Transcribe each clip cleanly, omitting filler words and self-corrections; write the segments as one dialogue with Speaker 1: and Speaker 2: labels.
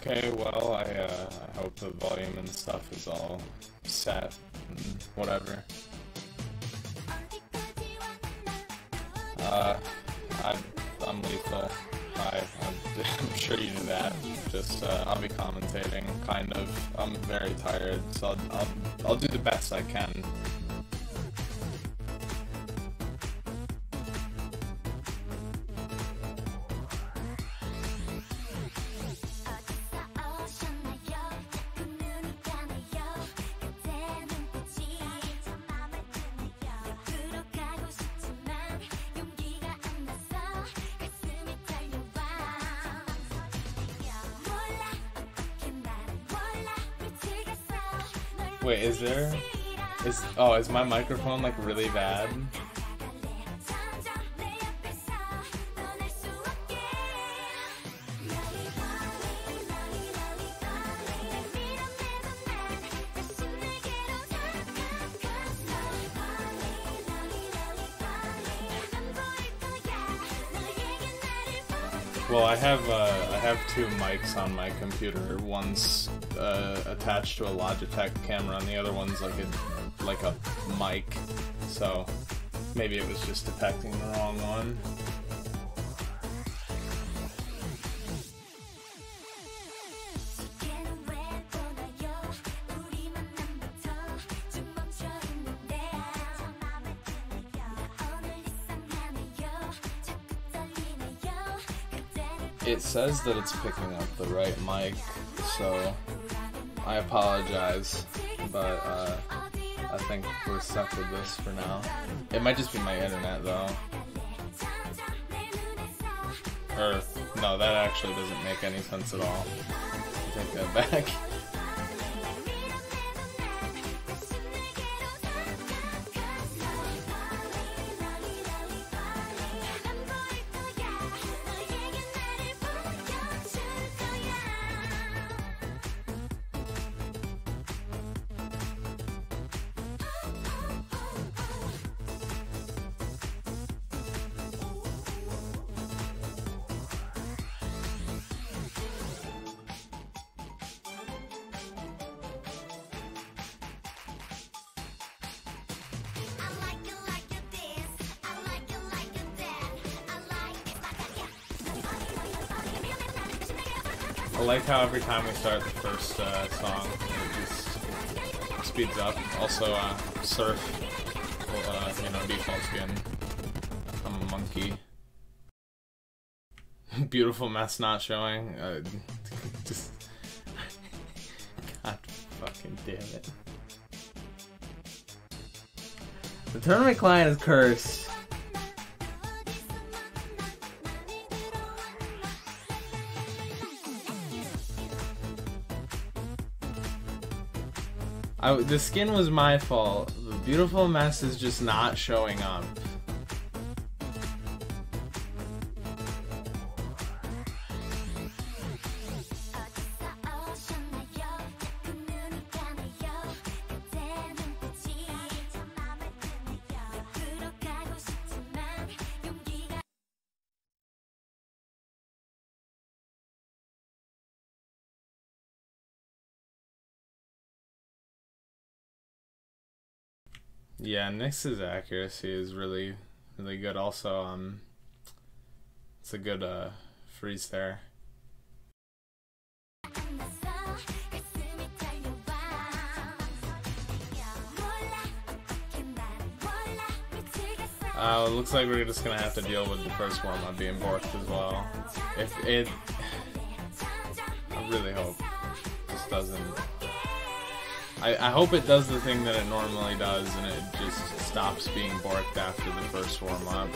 Speaker 1: Okay, well, I hope the volume and stuff is all set and whatever. Uh, I'm lethal. I'm sure you knew that. Just, I'll be commentating, kind of. I'm very tired, so I'll do the best I can. Wait, is my microphone like really bad? Well, I have two mics on my computer. One's attached to a Logitech camera, and the other one's like a mic. So maybe it was just detecting the wrong one. It says that it's picking up the right mic, so I apologize, but I think we're stuck with this for now. It might just be my internet though. Or, no, that actually doesn't make any sense at all. I take that back. I like how every time we start the first song, it just speeds up. Also, Surf will, default skin. I'm a monkey. Beautiful mess not showing. Just God fucking damn it. The tournament client is cursed. The skin was my fault. The beautiful mess is just not showing up. Yeah, Nyx's accuracy is really, really good. Also, it's a good freeze there. It looks like we're just gonna have to deal with the first one on being borked as well. I really hope this doesn't. I hope it does the thing that it normally does and it just stops being borked after the first warm-up.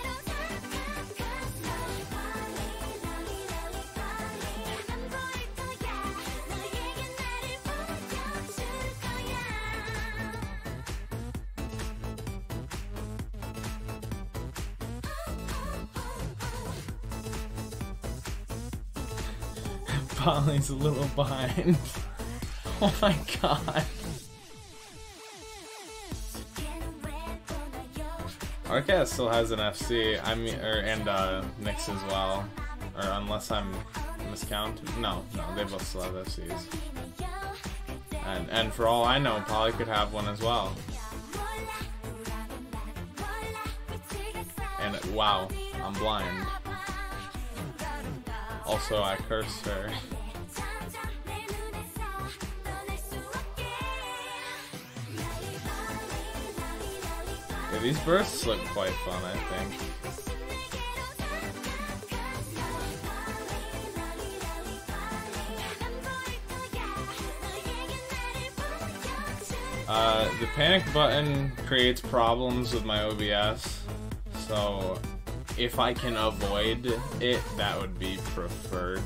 Speaker 1: Polly's a little behind. Oh my god. Arcas still has an FC, and Nyx as well. Or unless I'm miscounted? No, they both still have FCs. And for all I know, Polly could have one as well. And wow, I'm blind. Also, I cursed her. Yeah, these bursts look quite fun, I think. The panic button creates problems with my OBS, so if I can avoid it, that would be preferred.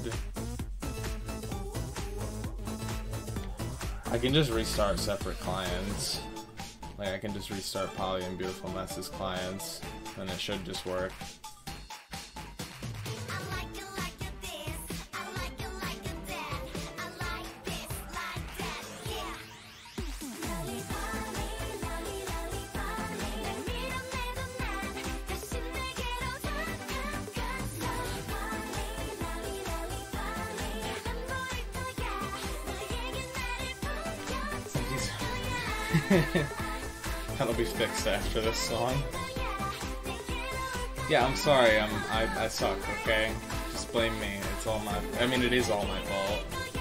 Speaker 1: I can just restart separate clients. Like, I can just restart Polly and Beautiful Mess's clients, and it should just work. That'll be fixed after this song. Yeah, I'm sorry. I suck. Okay, just blame me. It's all my. I mean, it is all my fault.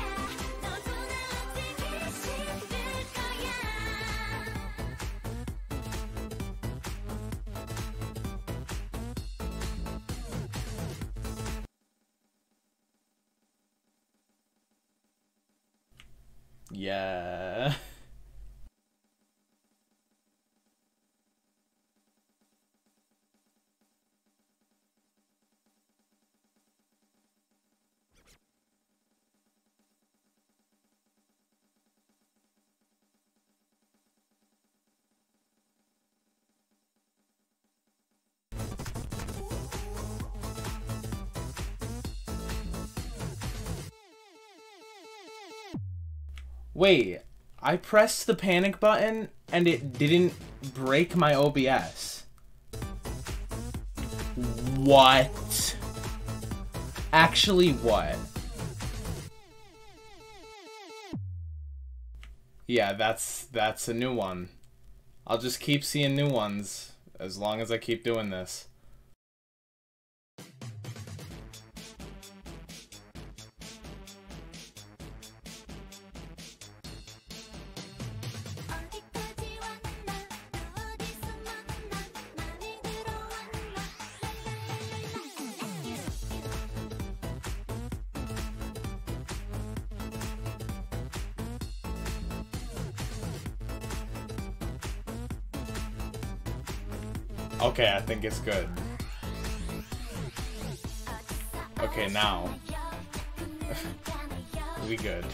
Speaker 1: Yeah. Wait, I pressed the panic button and it didn't break my OBS. What? Actually, what? Yeah, that's a new one. I'll just keep seeing new ones as long as I keep doing this. Okay, I think it's good. Okay, now. We good.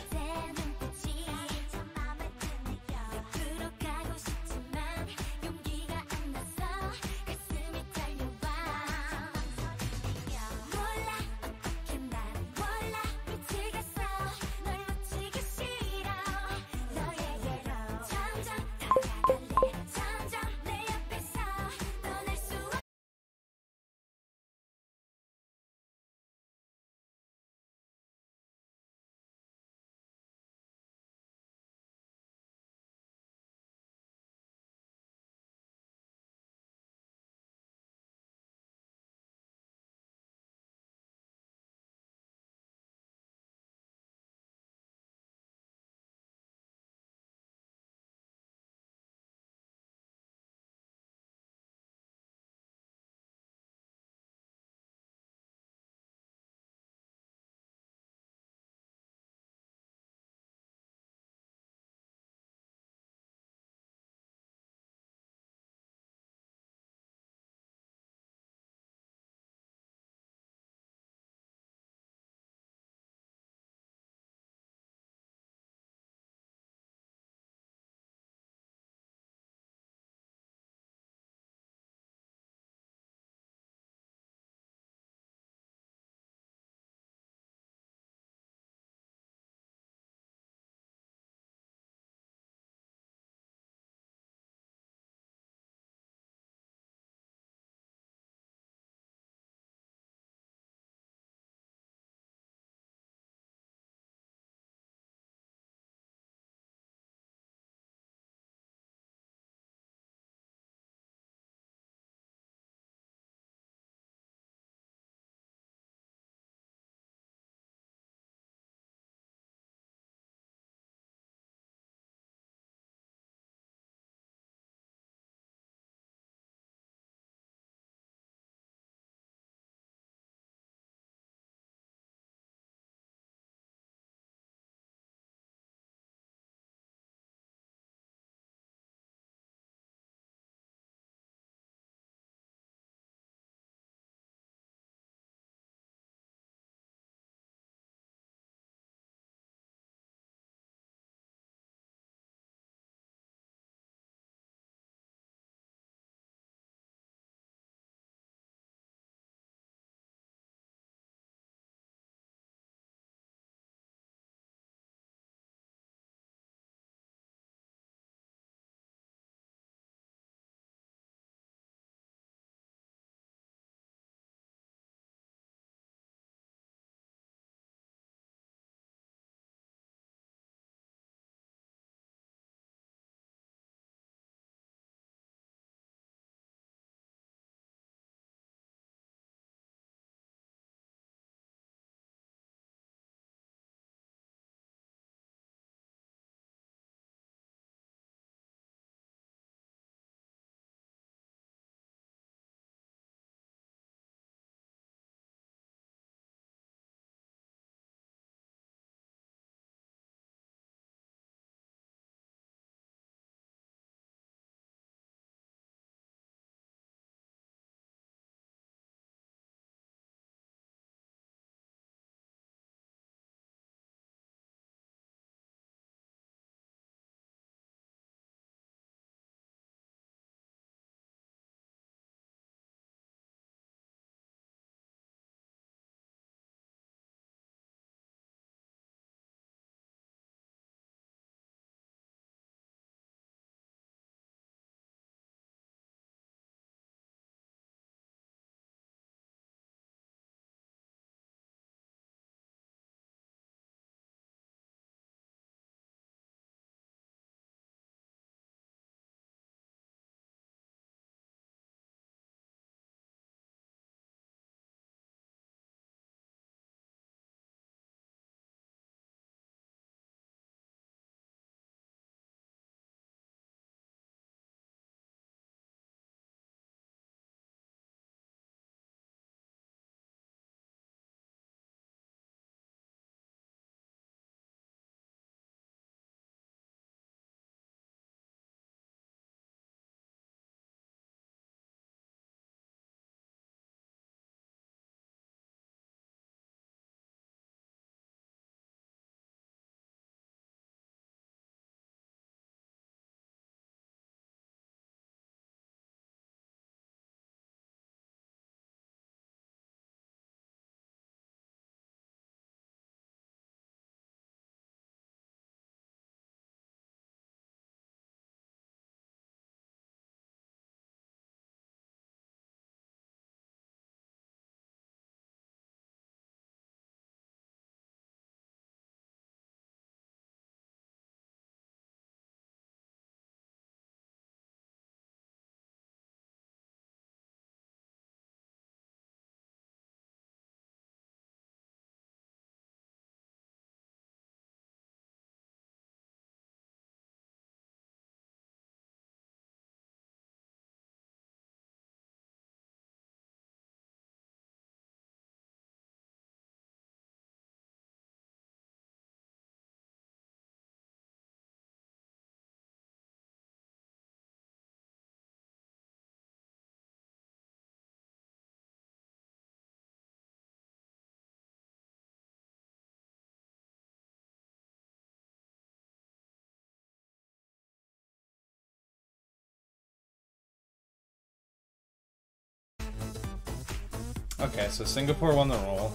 Speaker 1: Okay, so Singapore won the roll.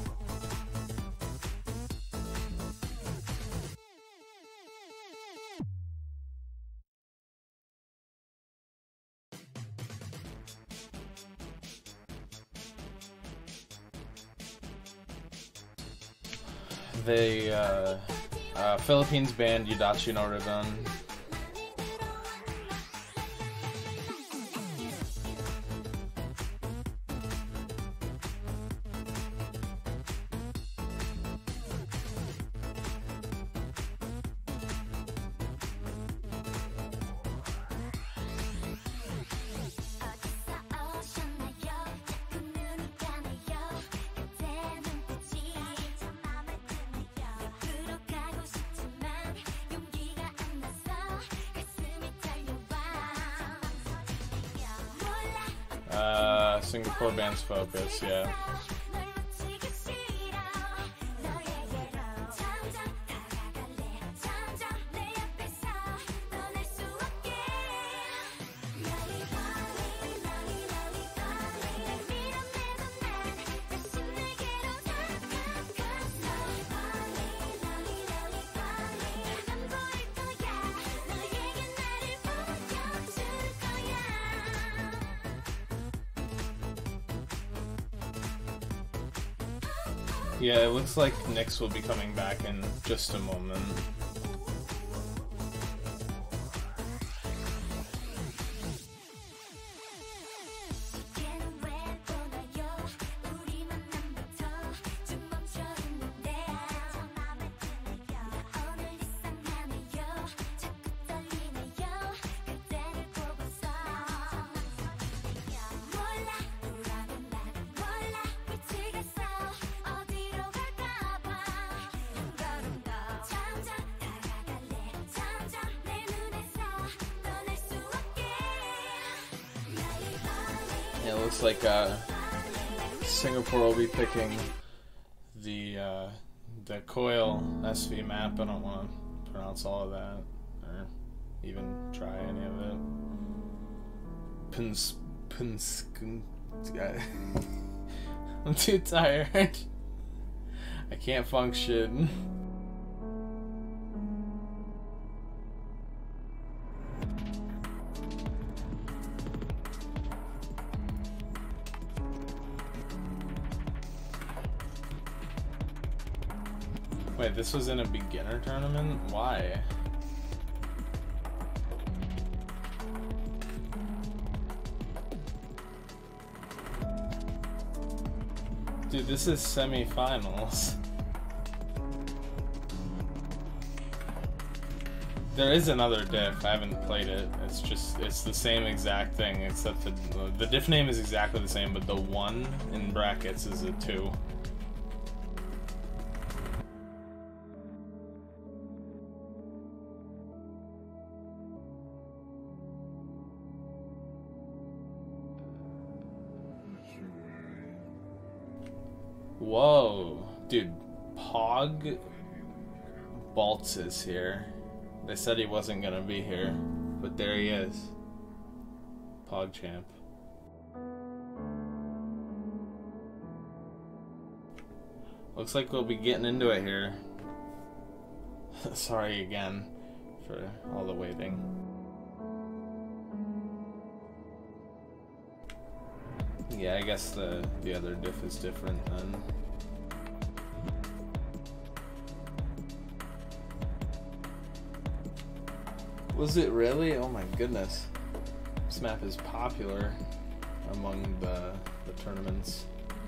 Speaker 1: They, Philippines banned Yudachi no Ribbon. Singapore bans Focus, yeah. Yeah, it looks like Nyx will be coming back in just a moment. Yeah, it looks like Singapore will be picking the Coil SV map. I don't want to pronounce all of that or even try any of it. I'm too tired. I can't function. Wait, this was in a beginner tournament? Why? Dude, this is semi-finals. There is another diff, I haven't played it. It's the same exact thing, except the diff name is exactly the same, but the 1 in brackets is a 2. Whoa, dude, Pog Baltz is here. They said he wasn't gonna be here, but there he is. PogChamp. Looks like we'll be getting into it here. Sorry again for all the waiting. Yeah, I guess the other diff is different then. Was it really? Oh my goodness. This map is popular among the tournaments.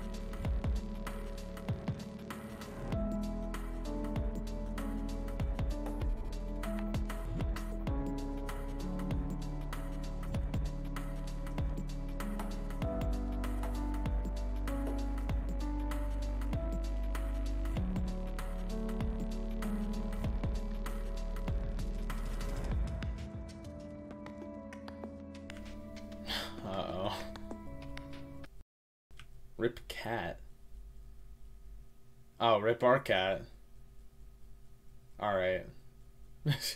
Speaker 1: Uh-oh. Rip cat. Oh, rip our cat. Alright. This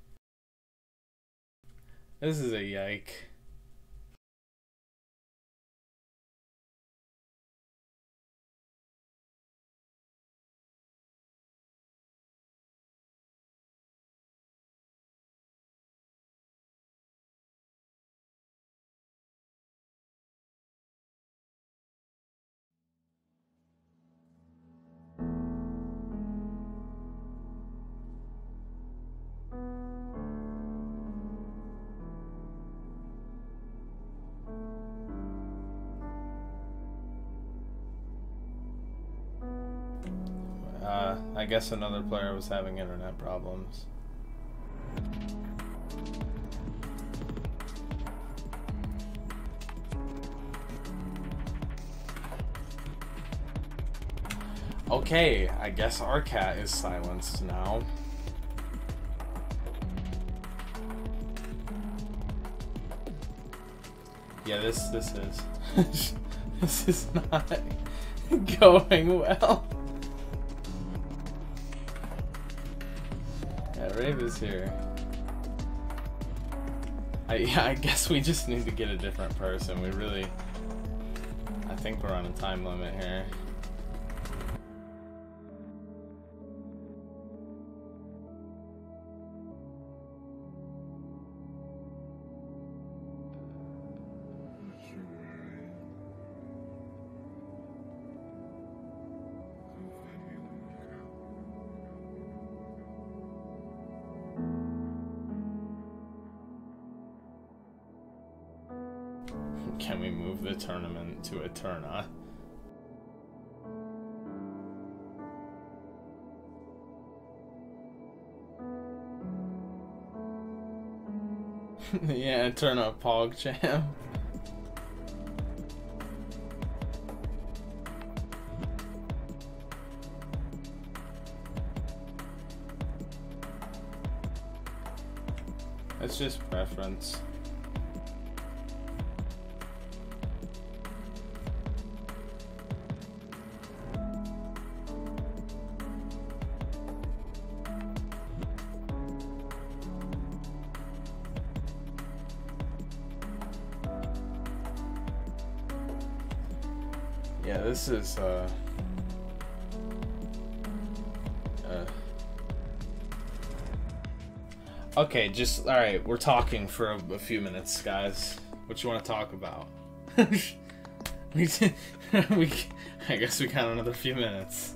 Speaker 1: is a yike. I guess another player was having internet problems. Okay, I guess our cat is silenced now. Yeah, this is this is not going well. Yeah, Rave is here. I guess we just need to get a different person. We really, I think we're on a time limit here. Can we move the tournament to Eterna? Yeah, Eterna PogChamp. It's just preference. Yeah, this is, okay, just, alright, we're talking for a few minutes, guys. What you want to talk about? I guess we got another few minutes.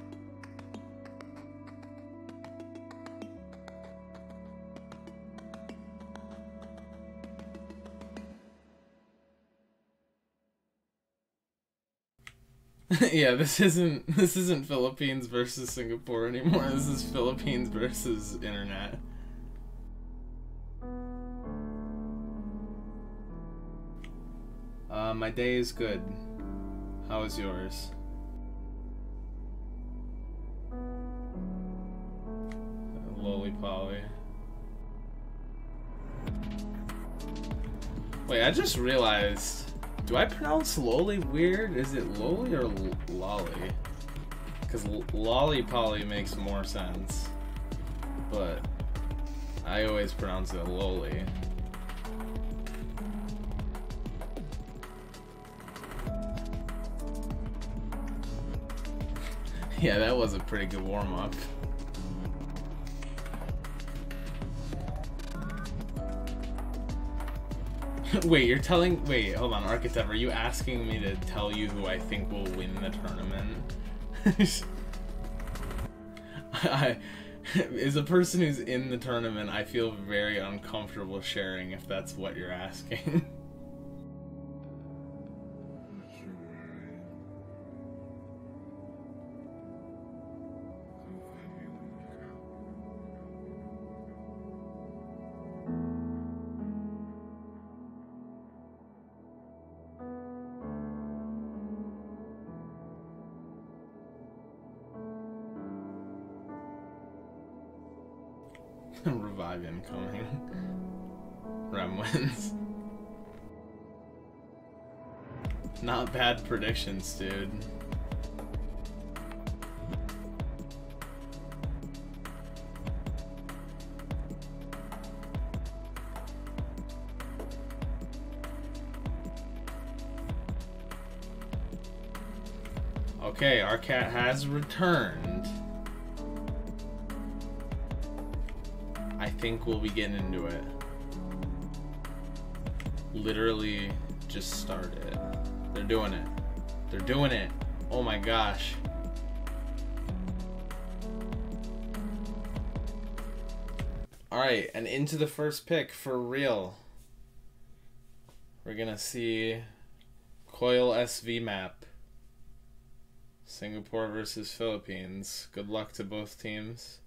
Speaker 1: Yeah, this isn't Philippines versus Singapore anymore. This is Philippines versus internet. My day is good. How is yours? Lollipolly. Wait, I just realized. Do I pronounce lolly weird? Is it lolly or lolly? Because lollipolly makes more sense. But I always pronounce it lolly. Yeah, that was a pretty good warm-up. Wait, hold on, Architect, are you asking me to tell you who I think will win the tournament? As a person who's in the tournament, I feel very uncomfortable sharing if that's what you're asking. Revive incoming. Rem wins. Not bad predictions, dude. Okay, our cat has returned. I think we'll be getting into it. Literally just started. They're doing it. They're doing it. Oh my gosh. Alright, and into the first pick for real. We're gonna see Coil SV map. Singapore versus Philippines. Good luck to both teams.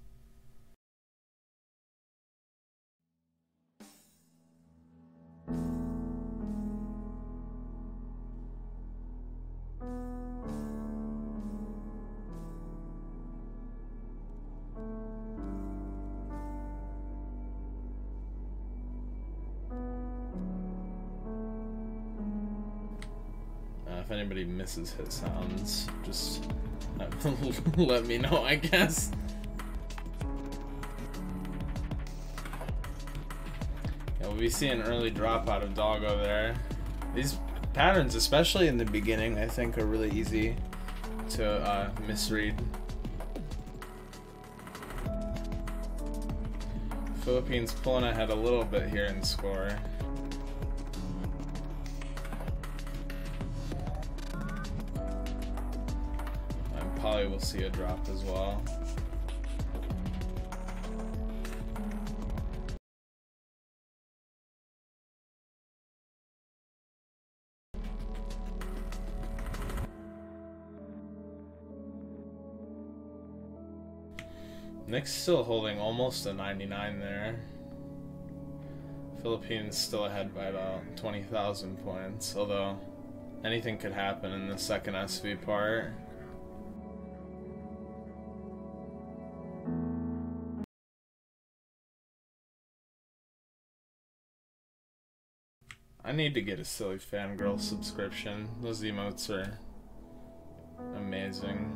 Speaker 1: If anybody misses hit sounds, just let me know, I guess. Yeah, we'll be seeing early drop out of Doggo there. These patterns, especially in the beginning, I think are really easy to misread. Philippines pulling ahead a little bit here in score. Probably will see a drop as well. Nick's still holding almost a 99 there. Philippines still ahead by about 20,000 points, although anything could happen in the second SV part. I need to get a Silly Fangirl subscription. Those emotes are amazing.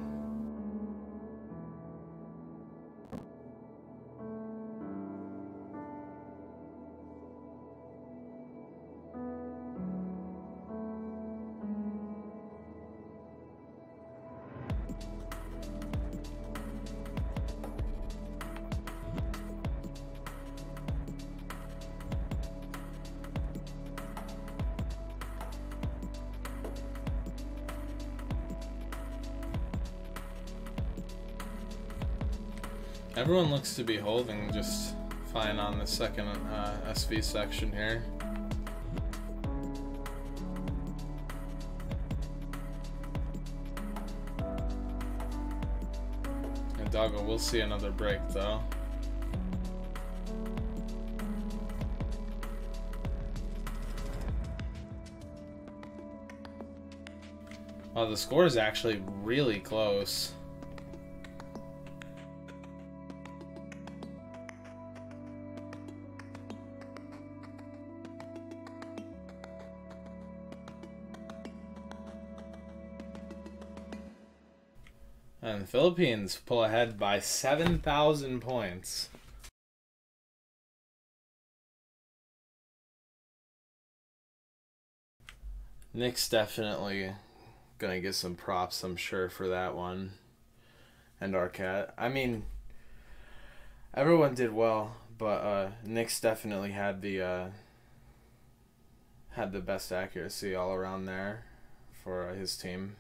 Speaker 1: Everyone looks to be holding just fine on the second SV section here. And Doggo will see another break though. Wow, the score is actually really close. And the Philippines pull ahead by 7,000 points. Nick's definitely gonna get some props, I'm sure, for that one. And Arquette. I mean, everyone did well, but Nick's definitely had the best accuracy all around there for his team.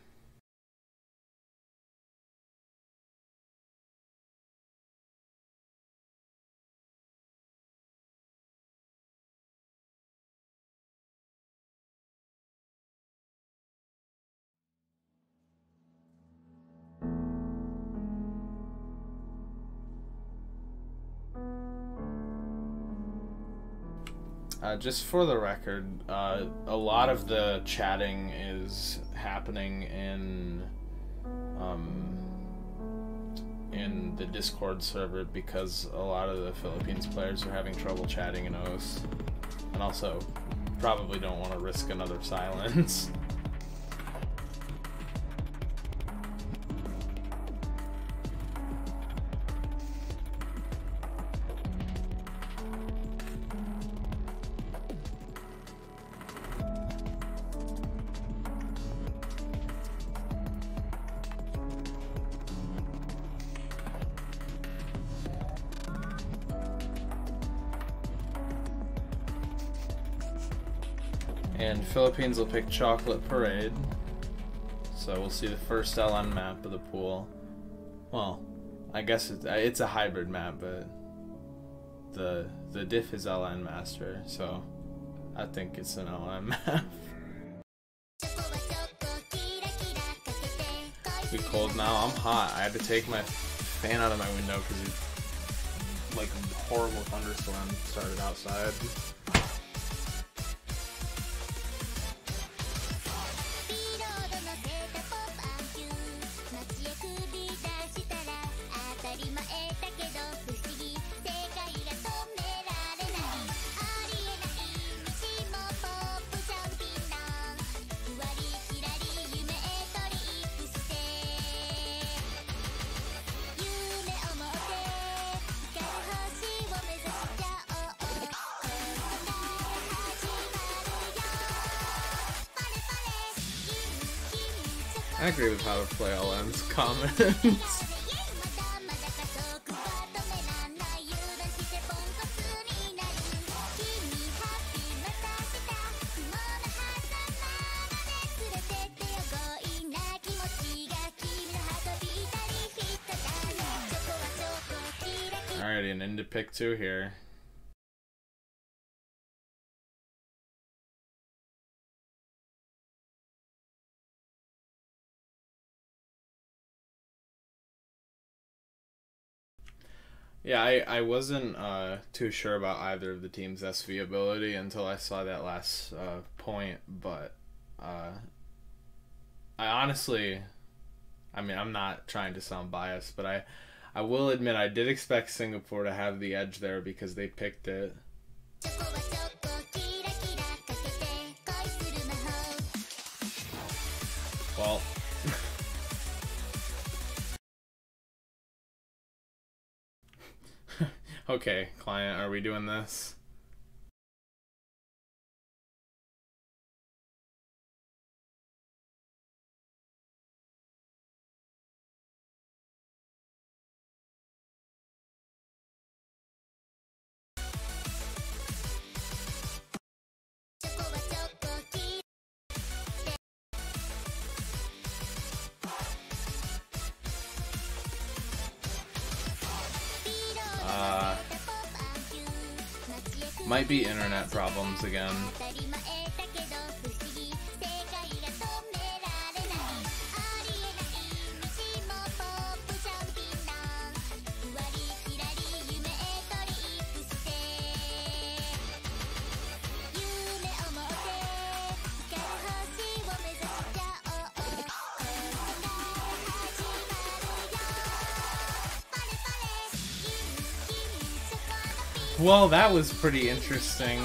Speaker 1: Just for the record, a lot of the chatting is happening in the Discord server because a lot of the Philippines players are having trouble chatting in OS, and also probably don't want to risk another silence. And Philippines will pick Chocolate Parade. So we'll see the first LN map of the pool. Well, I guess it's a hybrid map, but the diff is LN Master, so I think it's an LN map. Be cold now. I'm hot. I had to take my fan out of my window because it's like a horrible thunderstorm started outside. I agree with how to play LM's comments. Alrighty, an into pick 2 here. Yeah, I wasn't too sure about either of the team's SV ability until I saw that last point, but I honestly, I mean, I'm not trying to sound biased, but I will admit I did expect Singapore to have the edge there because they picked it. Well... Okay, client, are we doing this? Might be internet problems again. Well, that was pretty interesting.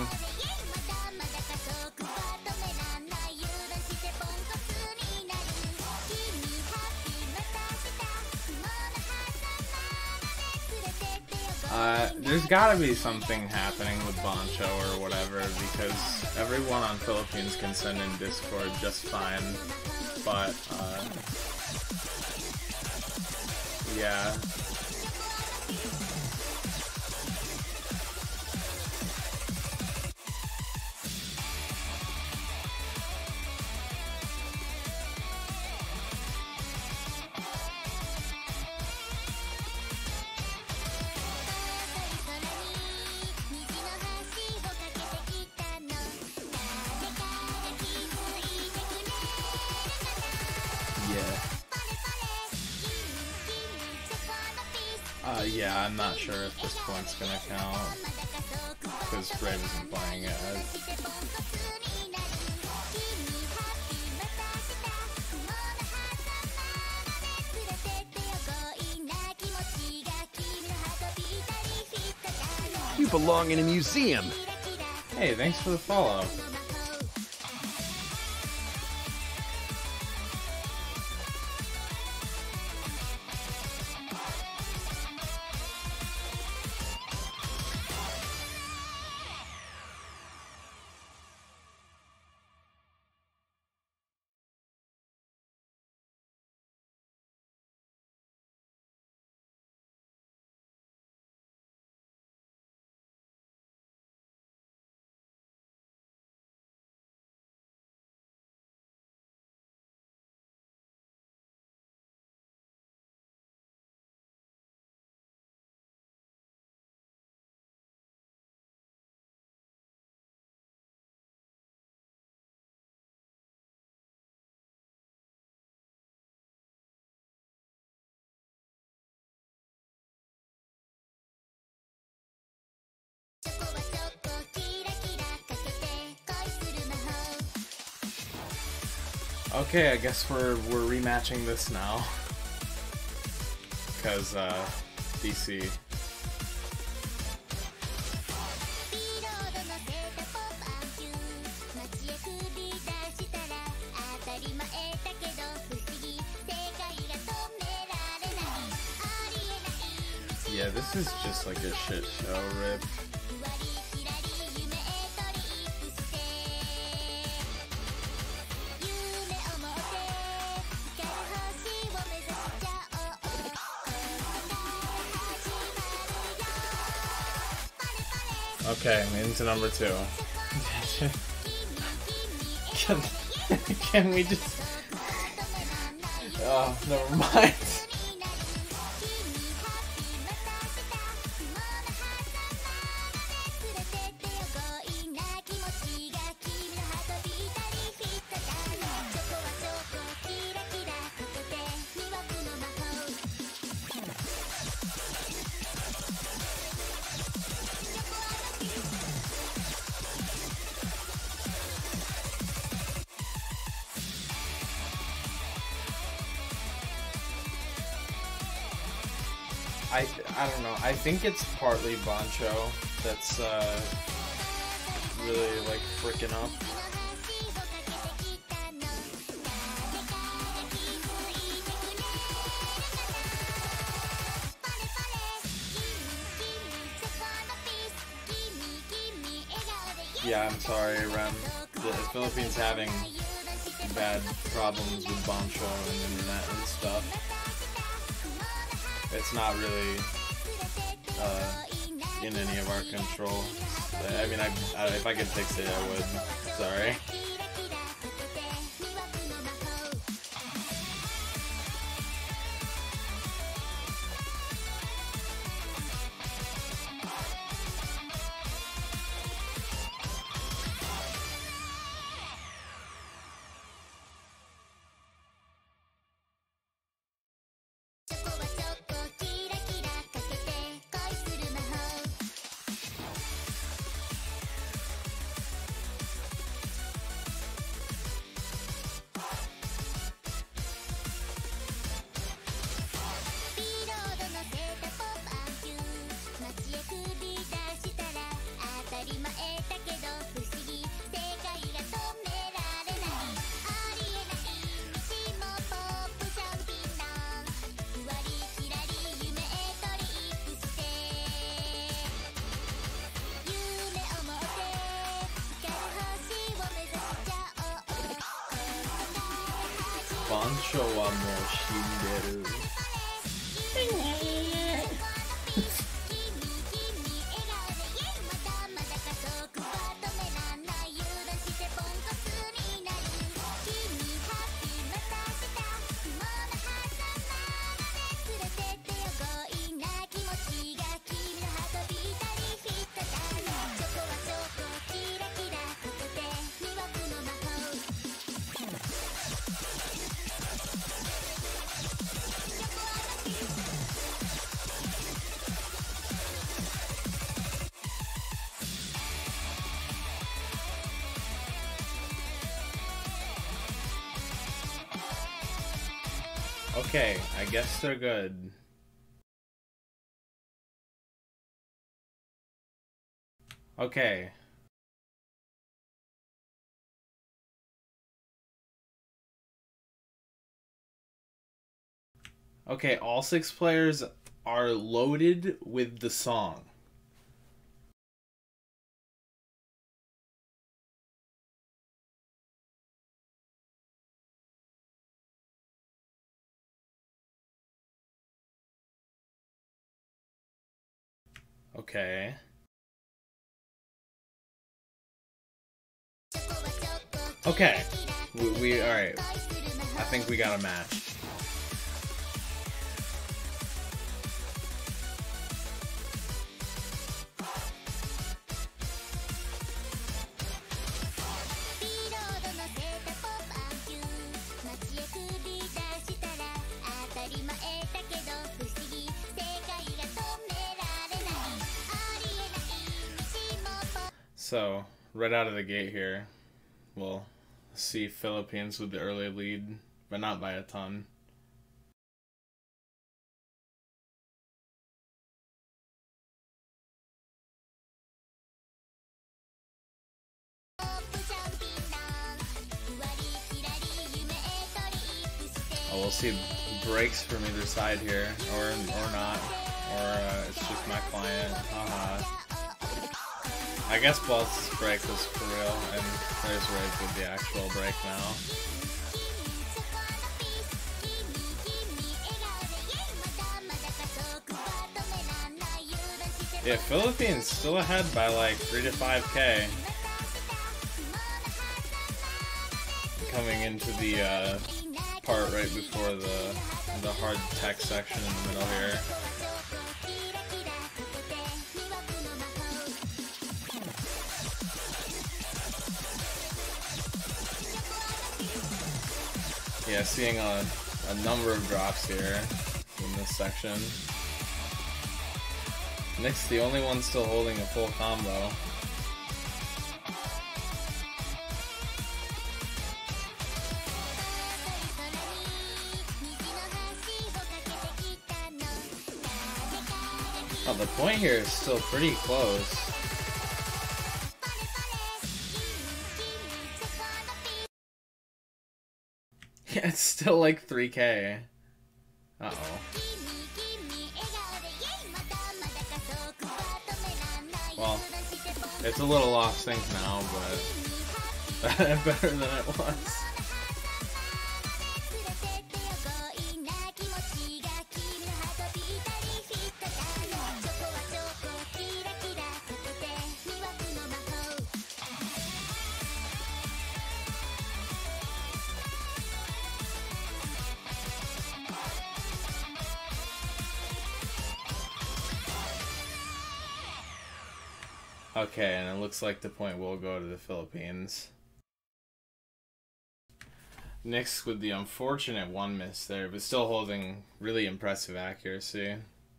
Speaker 1: There's gotta be something happening with Boncho or whatever, because everyone on Philippines can send in Discord just fine, but, yeah. Yeah, I'm not sure if this point's gonna count, because Brave isn't playing it.
Speaker 2: You belong in a museum.
Speaker 1: Hey, thanks for the follow. Okay, I guess we're rematching this now. Because, DC. Yeah, this is just like a shit show, Rip. Okay, into number 2. Can we just... Oh, never mind. I don't know. I think it's partly Bancho that's really like freaking up. Yeah, I'm sorry, Rem. The Philippines having bad problems with Bancho and internet and stuff. It's not really in any of our control. I mean, if I could fix it, I would. Sorry. Bancho wa mou shinderu. Okay, I guess they're good. Okay. Okay, all 6 players are loaded with the song. Okay. Okay. We alright. I think we got a match. So, right out of the gate here, well, see Philippines with the early lead, but not by a ton. Oh, we'll see breaks from either side here, or not, or it's just my client. I guess Baltz's break was for real, and there's Rage with the actual break now. Yeah, Philippines still ahead by like 3 to 5K. Coming into the part right before the hard tech section in the middle here. Yeah, seeing a number of drops here in this section. Nick's the only one still holding a full combo. Oh, the point here is still pretty close. Yeah, it's still like 3K. Uh-oh. Well, it's a little off sync now, but better than it was. Okay, and it looks like the point will go to the Philippines. Nick's with the unfortunate one miss there, but still holding really impressive accuracy.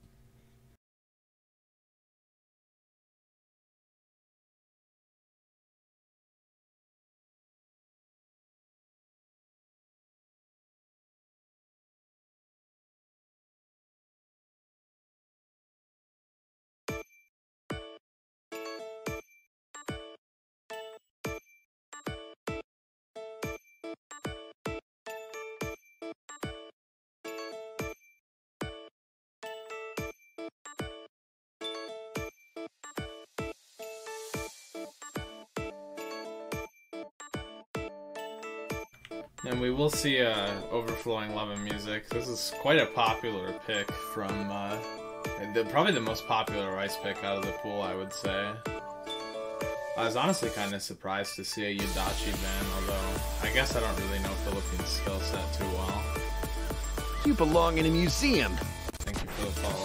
Speaker 1: And we will see Overflowing Love and Music. This is quite a popular pick from, probably the most popular Rice pick out of the pool, I would say. I was honestly kind of surprised to see a Yudachi ban, although I guess I don't really know Philippines' skill set too well.
Speaker 2: You belong in a museum.
Speaker 1: Thank you for the follow.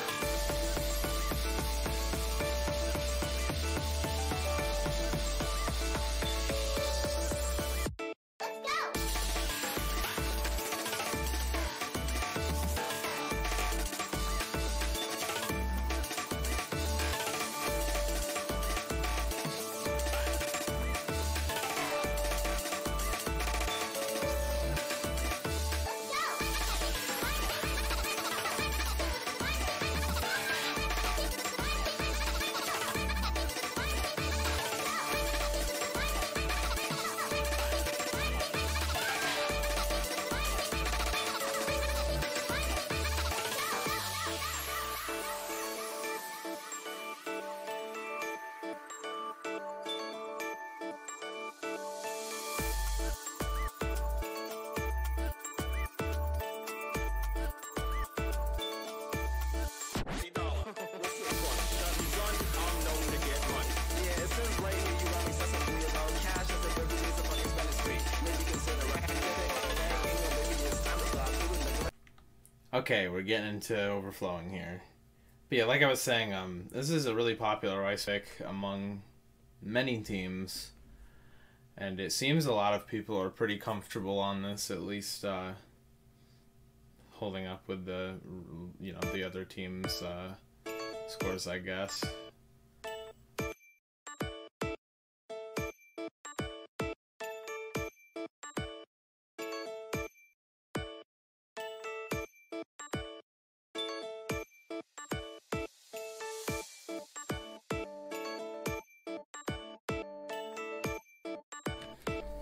Speaker 1: Okay, we're getting into Overflowing here. But yeah, like I was saying, this is a really popular Rice pick among many teams. And it seems a lot of people are pretty comfortable on this, at least holding up with the, the other team's scores, I guess.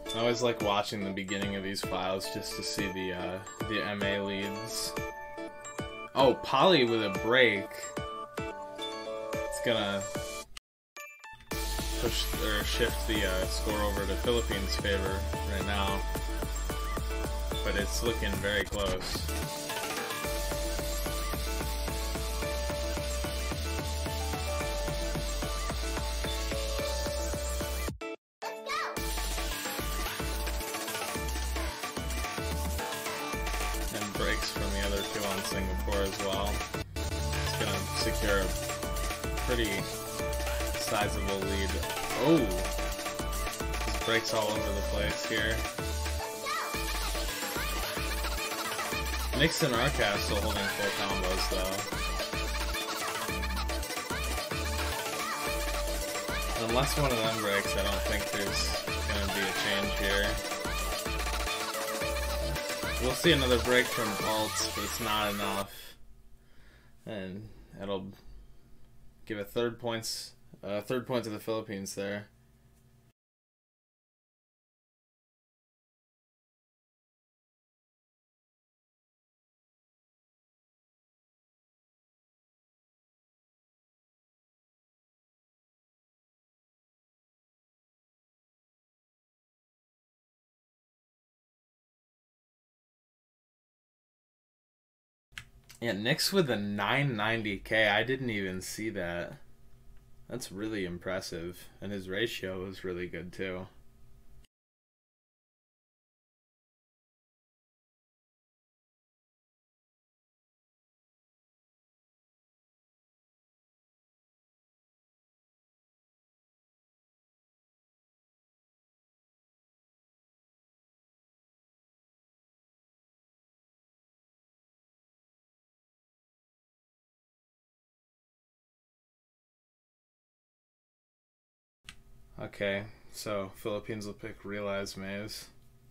Speaker 1: I always like watching the beginning of these files just to see the MA leads. Oh, Poly with a break. It's gonna push or shift the score over to Philippines' favor right now, but it's looking very close. And breaks from the other two on Singapore as well. It's gonna secure a pretty sizable lead. Oh! Just breaks all over the place here. Nix and Arcas still holding full combos though. Unless one of them breaks, I don't think there's gonna be a change here. We'll see another break from Alts, but it's not enough. And it'll give a third point to the Philippines there. Yeah, Nix with a 990k. I didn't even see that. That's really impressive. And his ratio was really good too. Okay, so Philippines will pick Realize Maze.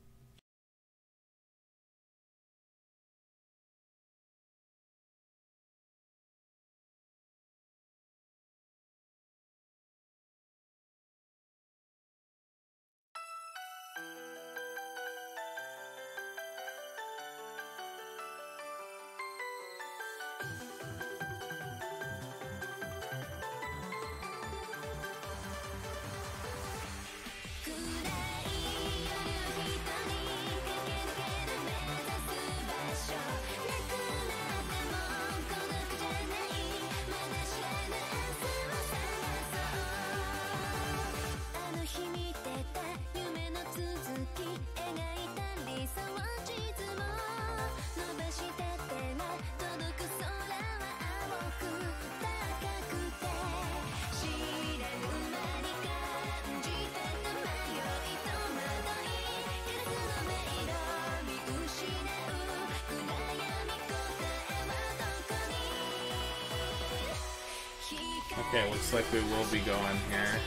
Speaker 1: Okay, looks like we will be going here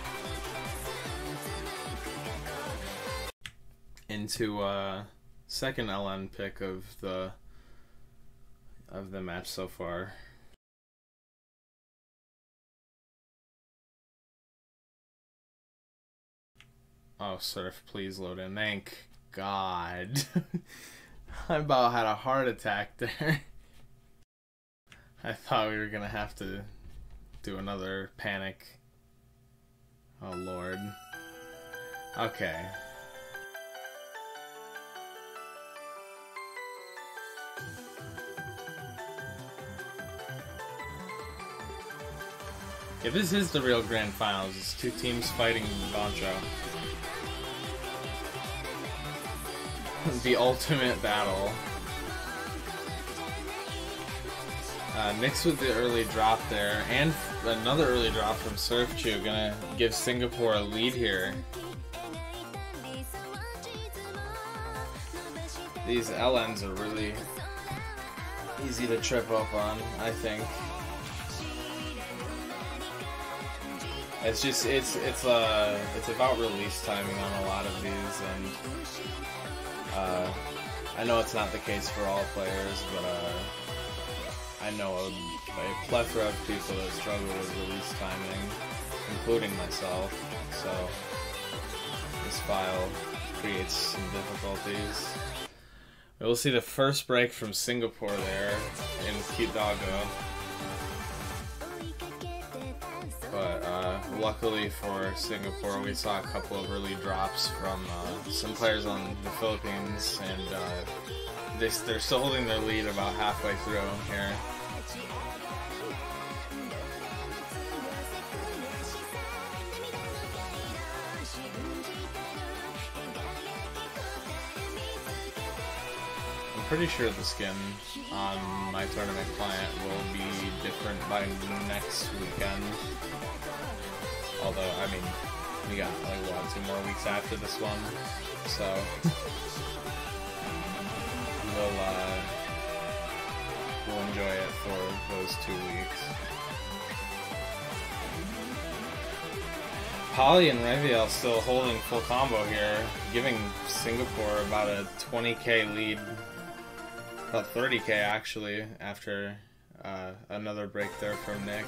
Speaker 1: into second LN pick of the match so far. Oh, Surf, please load in. Thank God. I about had a heart attack there. I thought we were gonna have to do another panic. Oh Lord. Okay. Yeah, this is the real grand finals. It's two teams fighting Bancho. The ultimate battle. Nix with the early drop there, and another early drop from Surfchu, gonna give Singapore a lead here. These LNs are really easy to trip up on, I think. It's just it's about release timing on a lot of these, and I know it's not the case for all players, but I know a plethora of people that struggle with release timing, including myself. So this file creates some difficulties. We'll see the first break from Singapore there in Kidago. But luckily for Singapore, we saw a couple of early drops from some players on the Philippines, and they're still holding their lead about halfway through here. I'm pretty sure the skin on my tournament client will be different by next weekend. Although, I mean, we got like what, 2 more weeks after this one, so we'll enjoy it for those 2 weeks. Poly and Reviel still holding full combo here, giving Singapore about a 20k lead. About 30k actually, after another break there from Nyx.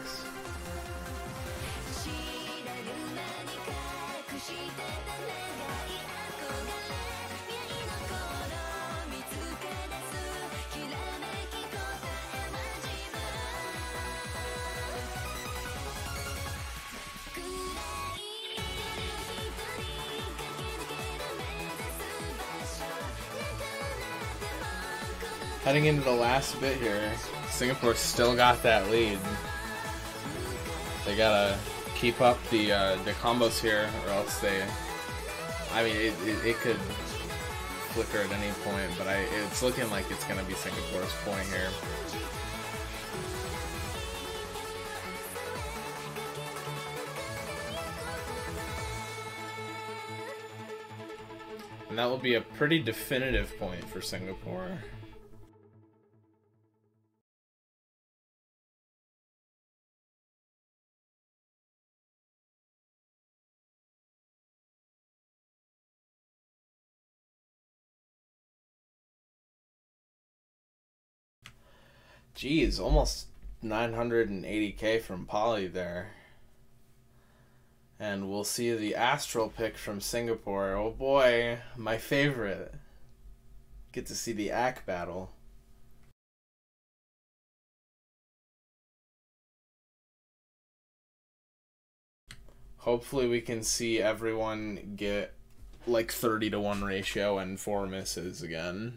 Speaker 1: Heading into the last bit here, Singapore still got that lead. They gotta keep up the combos here, or else they... I mean, it could flicker at any point, but it's looking like it's gonna be Singapore's point here. And that will be a pretty definitive point for Singapore. Jeez, almost 980k from Poly there. And we'll see the Astral pick from Singapore. Oh boy, my favorite. Get to see the AK battle. Hopefully we can see everyone get like 30-to-1 ratio and 4 misses again.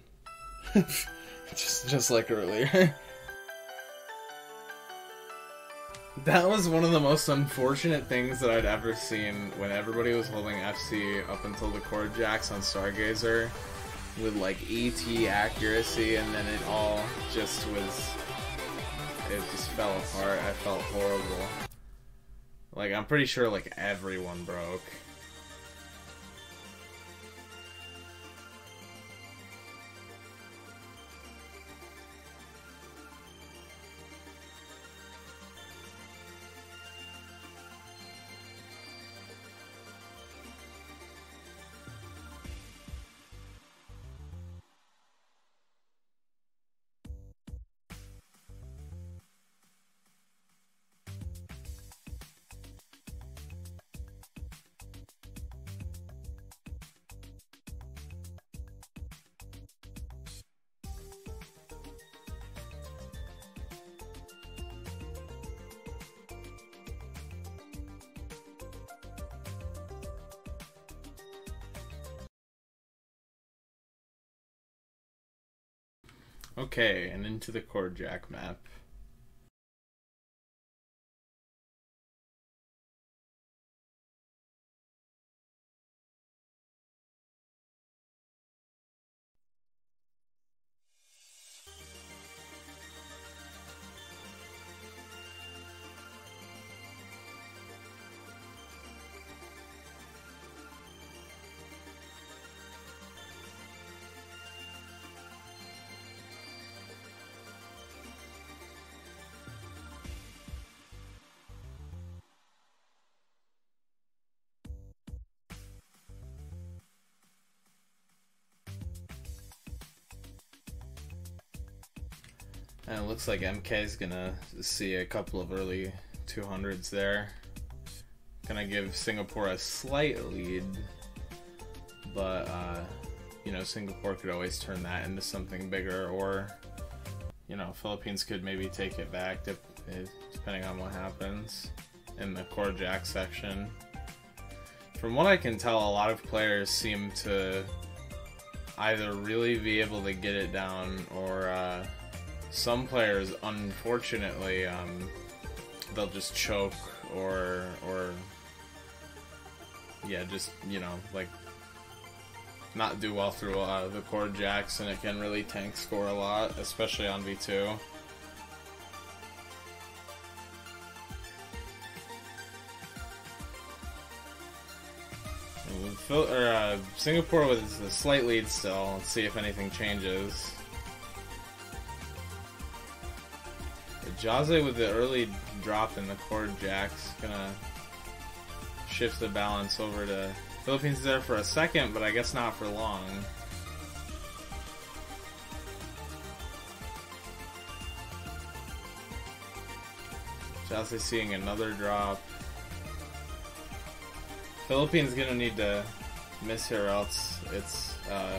Speaker 1: just like earlier. That was one of the most unfortunate things that I'd ever seen, when everybody was holding FC up until the chord jacks on Stargazer with like ET accuracy, and then it all just was, it just fell apart. I felt horrible. Like, I'm pretty sure like everyone broke. Okay, and into the chord jack map. And it looks like MK is gonna see a couple of early 200s there. Gonna give Singapore a slight lead, but you know, Singapore could always turn that into something bigger, or you know, Philippines could maybe take it back depending on what happens in the core jack section. From what I can tell, a lot of players seem to either really be able to get it down, or some players, unfortunately, they'll just choke, or yeah, just, you know, like, not do well through the core jacks, and it can really tank score a lot, especially on V2. Singapore with a slight lead still. Let's see if anything changes. Jose with the early drop in the core jacks gonna shift the balance over to Philippines there for a second, but I guess not for long. Jose seeing another drop. Philippines gonna need to miss here, or else it's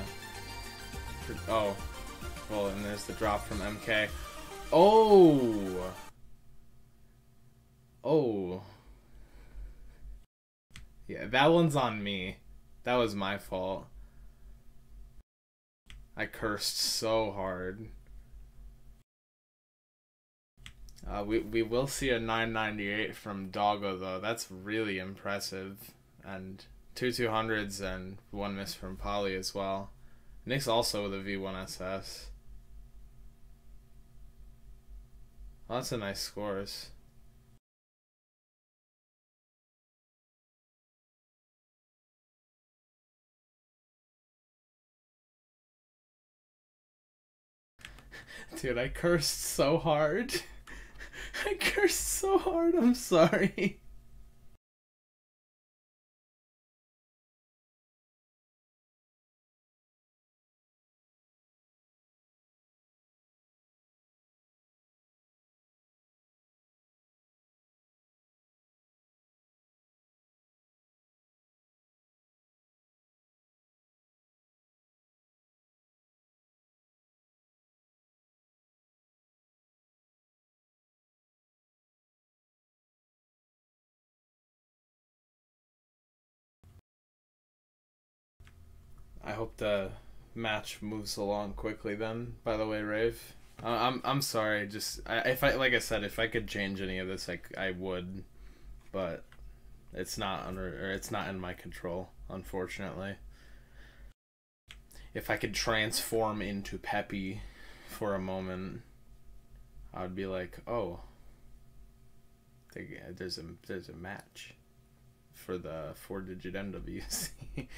Speaker 1: oh, well, and there's the drop from MK. Oh, yeah, that one's on me. That was my fault. I cursed so hard. We will see a 998 from Doggo though. That's really impressive. And 200s and one miss from Polly as well. Nick's also with a V1SS. Well, that's a nice scores. Dude, I cursed so hard. I cursed so hard, I'm sorry. I hope the match moves along quickly then, by the way, Rave. I'm sorry, just if I like I said, if I could change any of this, I would, but it's not it's not in my control, unfortunately. If I could transform into Peppy for a moment, I would be like, oh, there's a match for the 4-digit MWC.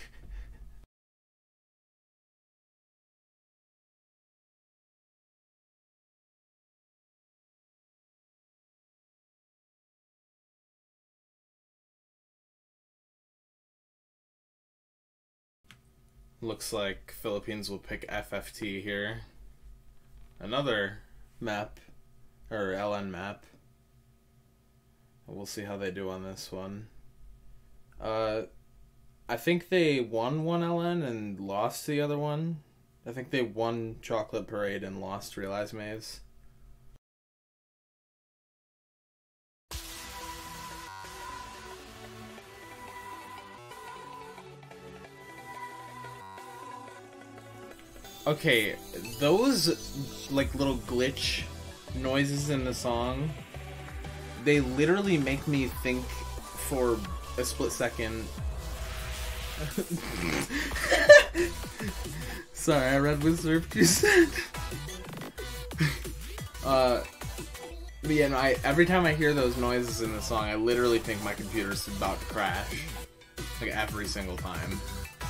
Speaker 1: Looks like Philippines will pick FFT here. Another map, or LN map. We'll see how they do on this one. I think they won one LN and lost the other one. I think they won Chocolate Parade and lost Realize Maze. Okay, those like little glitch noises in the song, they literally make me think for a split second. Sorry, I read what Surf just said. But yeah, no, every time I hear those noises in the song, I literally think my computer's about to crash. Like every single time.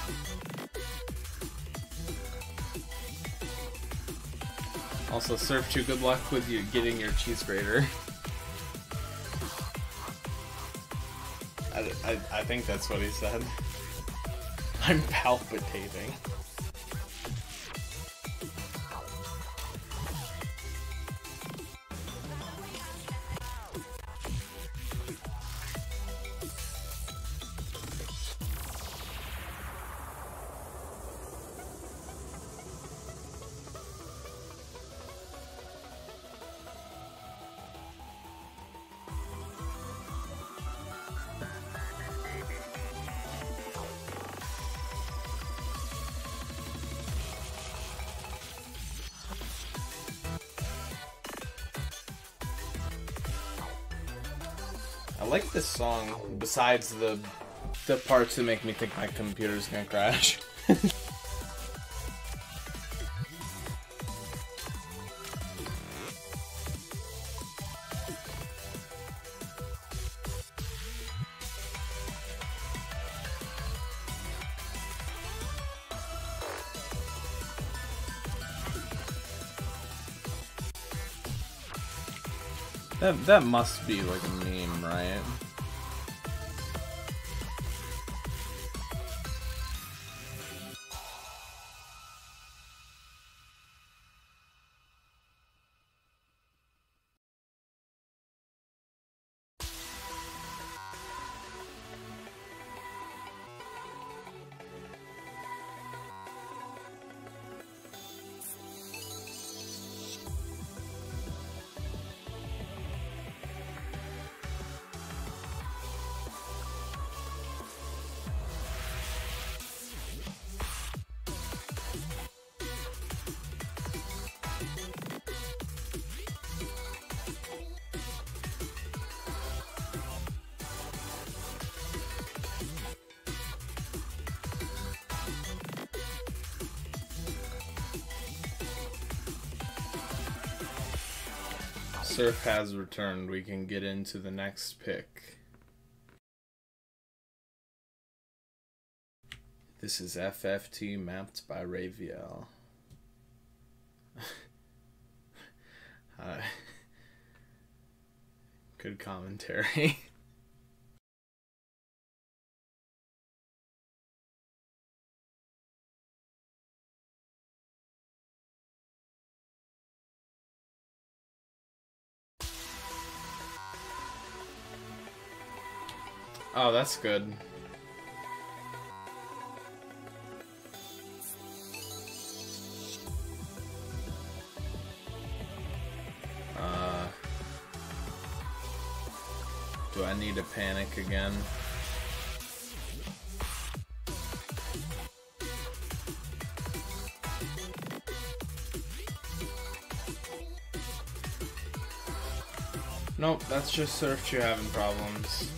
Speaker 1: Also, Surf2, good luck with you getting your cheese grater. I think that's what he said. I'm palpitating. like this song, besides the parts that make me think my computer's gonna crash. That must be like a meme, right? Surf has returned. We can get into the next pick. This is FFT mapped by Raviel. Good commentary. Oh, that's good. Do I need to panic again? Nope, that's just Surf you having problems.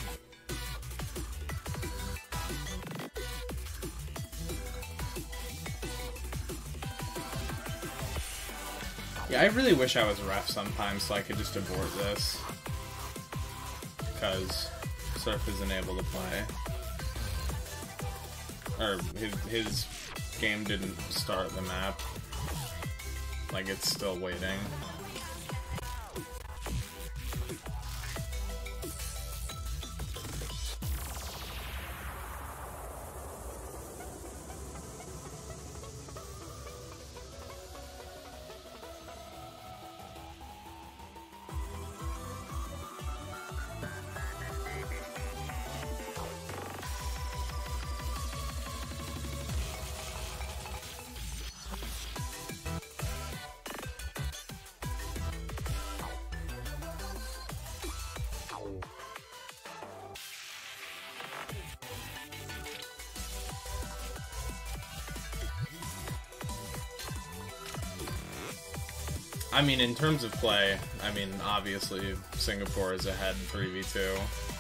Speaker 1: Yeah, I really wish I was ref sometimes so I could just abort this. Because Surf isn't able to play. Or his game didn't start the map. Like, it's still waiting. I mean, in terms of play, I mean, obviously, Singapore is ahead 3v2.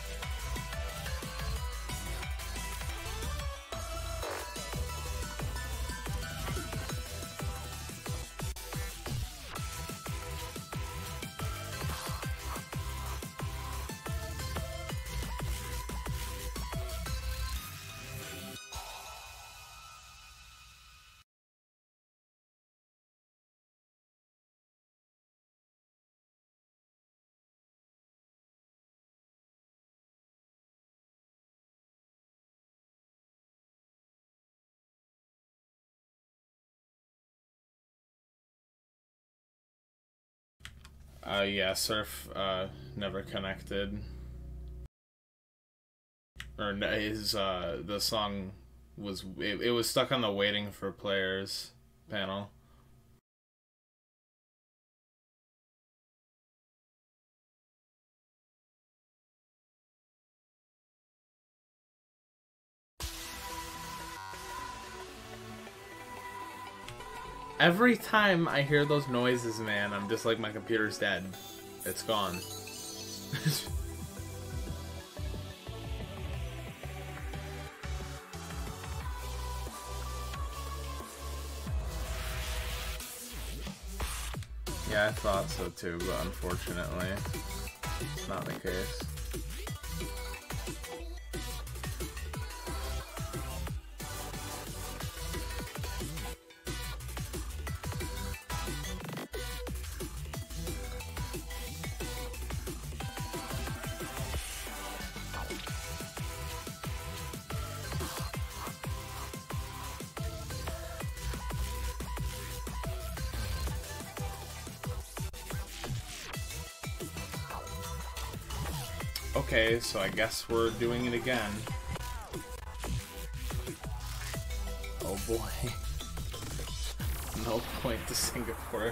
Speaker 1: Yeah, Surf, never connected. Or his, the song was, it was stuck on the waiting for players panel. Every time I hear those noises, man, I'm just like, my computer's dead. It's gone. Yeah, I thought so too, but unfortunately, it's not the case. Okay, so I guess we're doing it again. Oh boy. No point to Singapore.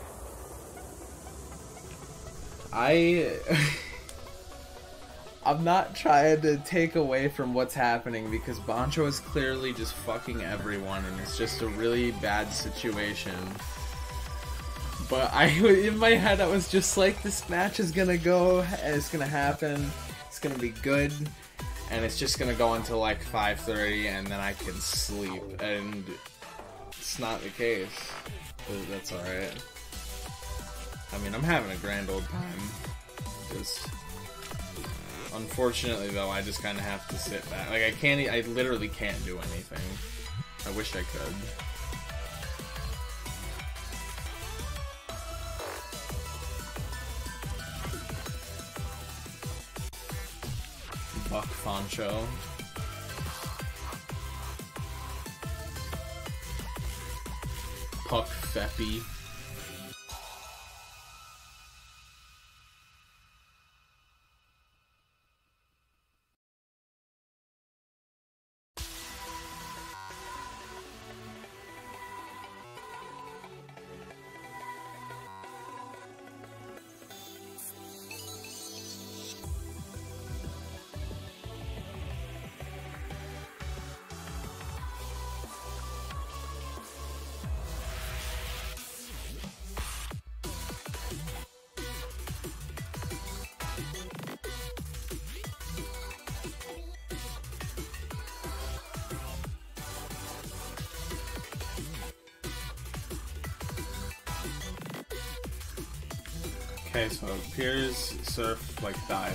Speaker 1: I'm not trying to take away from what's happening because Bancho is clearly just fucking everyone and it's just a really bad situation. But in my head, I was just like, this match is gonna go, and it's gonna happen, it's gonna be good, and it's just gonna go until like 5:30, and then I can sleep, and it's not the case. But that's alright. I mean, I'm having a grand old time. Just, unfortunately though, I just kind of have to sit back. Like, I literally can't do anything. I wish I could. Buck Fancho. Puck Feppy. Okay, so Piers Surf like died.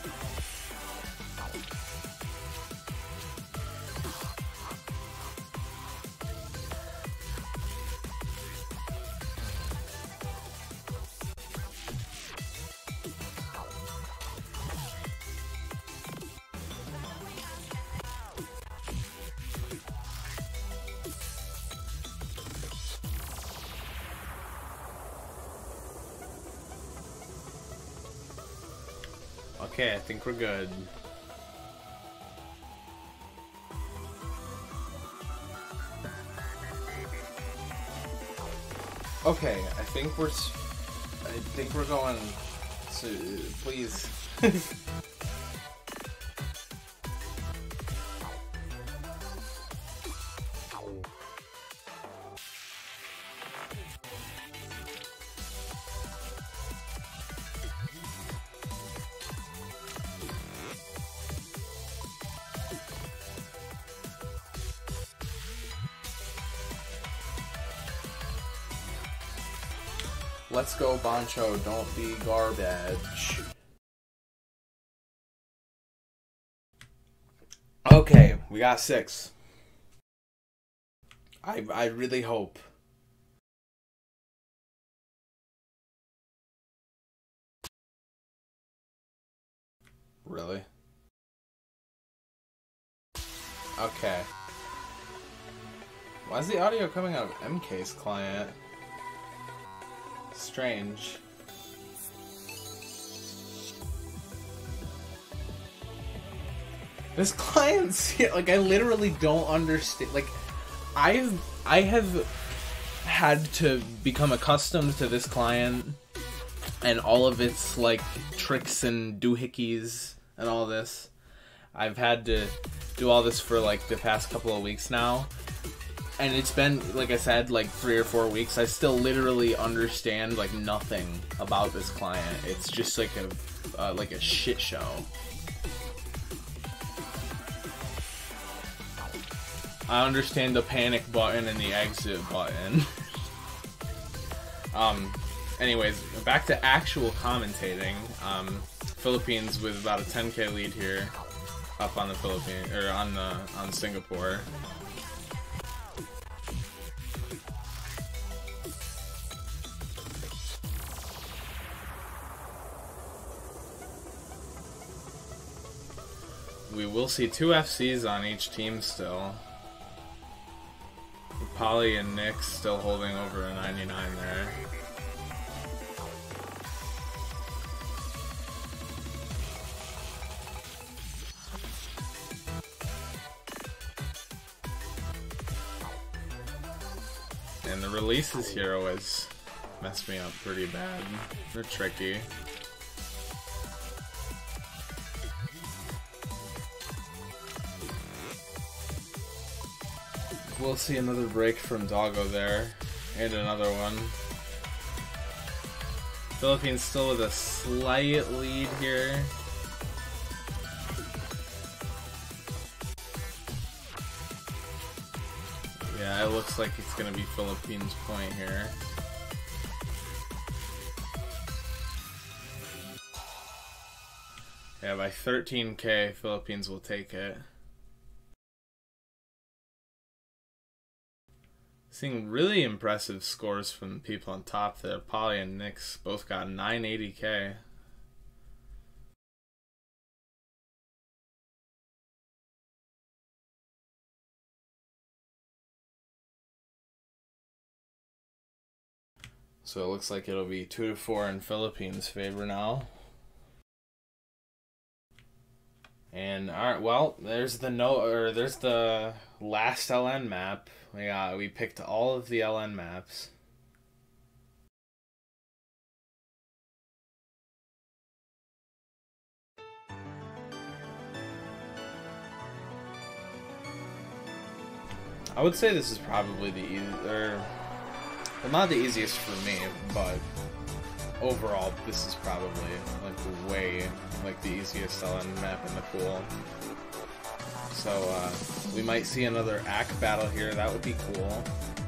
Speaker 1: Okay, I think we're good. Okay, I think we're going to, please. Let's go, Bancho, don't be garbage. Okay, we got 6. I really hope. Really? Okay. Why is the audio coming out of MK's client? Strange. This client's like, I literally don't understand. Like, I have had to become accustomed to this client and all of its like tricks and doohickeys and all this. I've had to do all this for like the past couple of weeks now. And it's been, like I said, like 3 or 4 weeks. I still literally understand like nothing about this client. It's just like a shit show. I understand the panic button and the exit button. Anyways, back to actual commentating. Philippines with about a 10K lead here, up on the Philippines or on Singapore. We will see 2 FCs on each team still. Polly and Nick still holding over a 99 there. And the releases here always mess me up pretty bad. They're tricky. We'll see another break from Doggo there, and another one. Philippines still with a slight lead here. Yeah, it looks like it's going to be Philippines' point here. Yeah, by 13K, Philippines will take it. Seeing really impressive scores from the people on top there. Polly and Nix both got 980K. So it looks like it'll be 2-4 in Philippines' favor now. And alright, well, there's the last LN map. We picked all of the LN maps. I would say this is probably well, not the easiest for me, but overall, this is probably like way like the easiest LN map in the pool. So we might see another ACK battle here. That would be cool.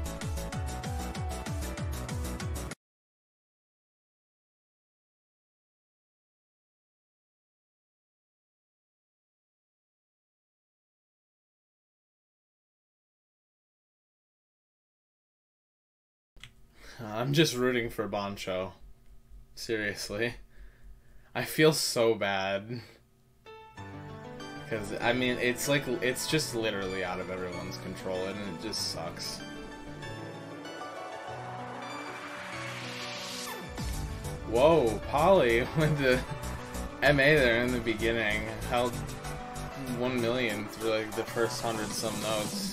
Speaker 1: I'm just rooting for Boncho. Seriously. I feel so bad. Because, I mean, it's just literally out of everyone's control, and it just sucks. Whoa, Polly with the MA there in the beginning held 1 million through like the first 100-some notes.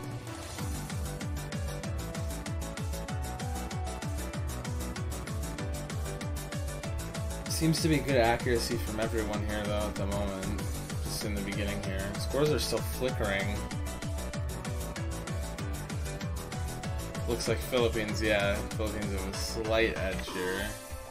Speaker 1: Seems to be good accuracy from everyone here though at the moment. Just in the beginning here. Scores are still flickering. Looks like Philippines, yeah. Philippines have a slight edge here.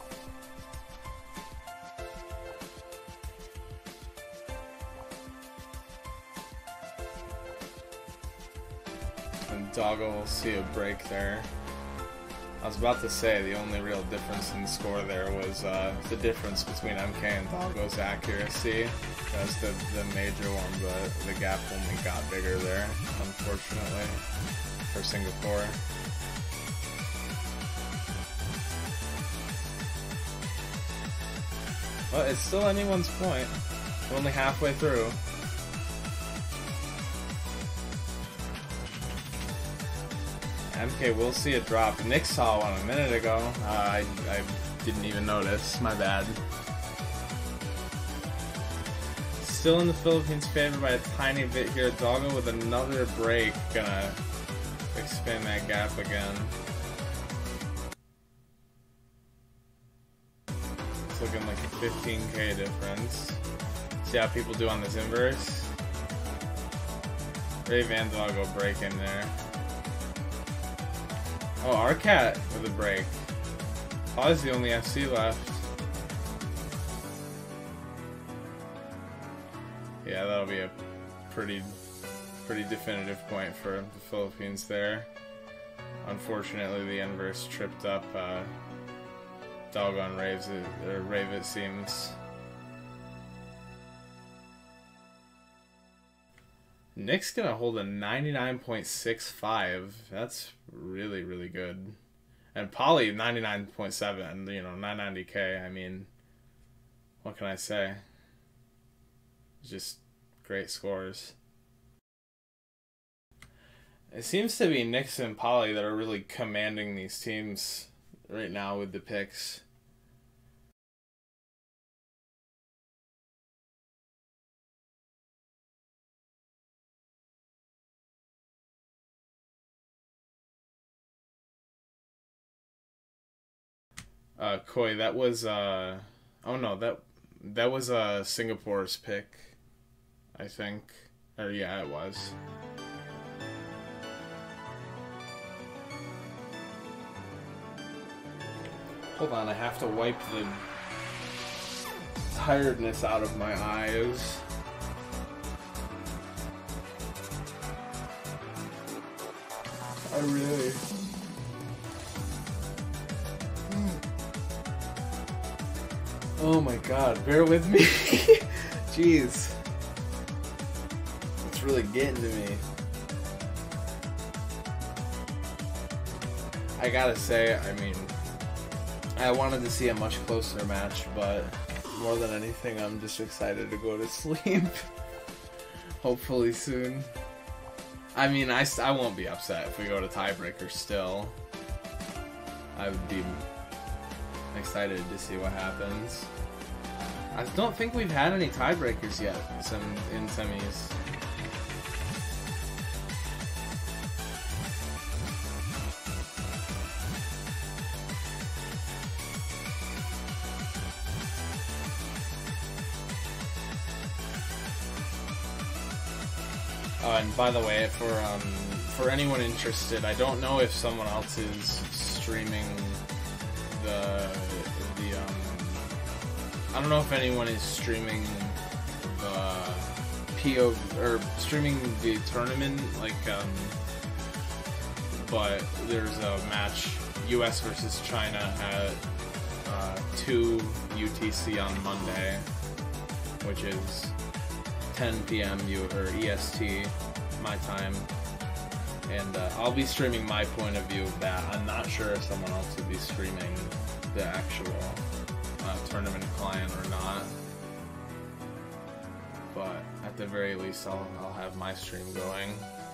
Speaker 1: And Doggo will see a break there. I was about to say the only real difference in score there was the difference between MK and Doggo's accuracy. That's the major one, but the gap only got bigger there, unfortunately, for Singapore. But it's still anyone's point. We're only halfway through. MK will see a drop. Nick saw one a minute ago. I didn't even notice. My bad. Still in the Philippines' favor by a tiny bit here. Doggo with another break. Gonna expand that gap again. It's looking like a 15K difference. See how people do on this inverse? Ray Van Doggo break in there. Oh, Arcat with a break. Paul's the only FC left. Yeah, that'll be a pretty definitive point for the Philippines there. Unfortunately, the inverse tripped up doggone rave it seems. Nick's gonna hold a 99.65. That's really, really good. And Polly 99.7. You know, 990K. I mean, what can I say? Just great scores. It seems to be Nyx and Polly that are really commanding these teams right now with the picks. Koi, that was oh no, that was Singapore's pick, I think. Or yeah, it was. Hold on, I have to wipe the tiredness out of my eyes. I really... Oh my god, bear with me. Jeez. It's really getting to me. I gotta say, I mean, I wanted to see a much closer match, but more than anything, I'm just excited to go to sleep. Hopefully soon. I mean, I won't be upset if we go to tiebreaker still. I would be excited to see what happens. I don't think we've had any tiebreakers yet in semis. And by the way, for anyone interested, I don't know if someone else is streaming I don't know if anyone is streaming the PO or streaming the tournament, like but there's a match, US versus China at 2 UTC on Monday, which is 10 p.m. EST, my time, and I'll be streaming my point of view of that. I'm not sure if someone else will be streaming the actual tournament client or not, but at the very least I'll have my stream going.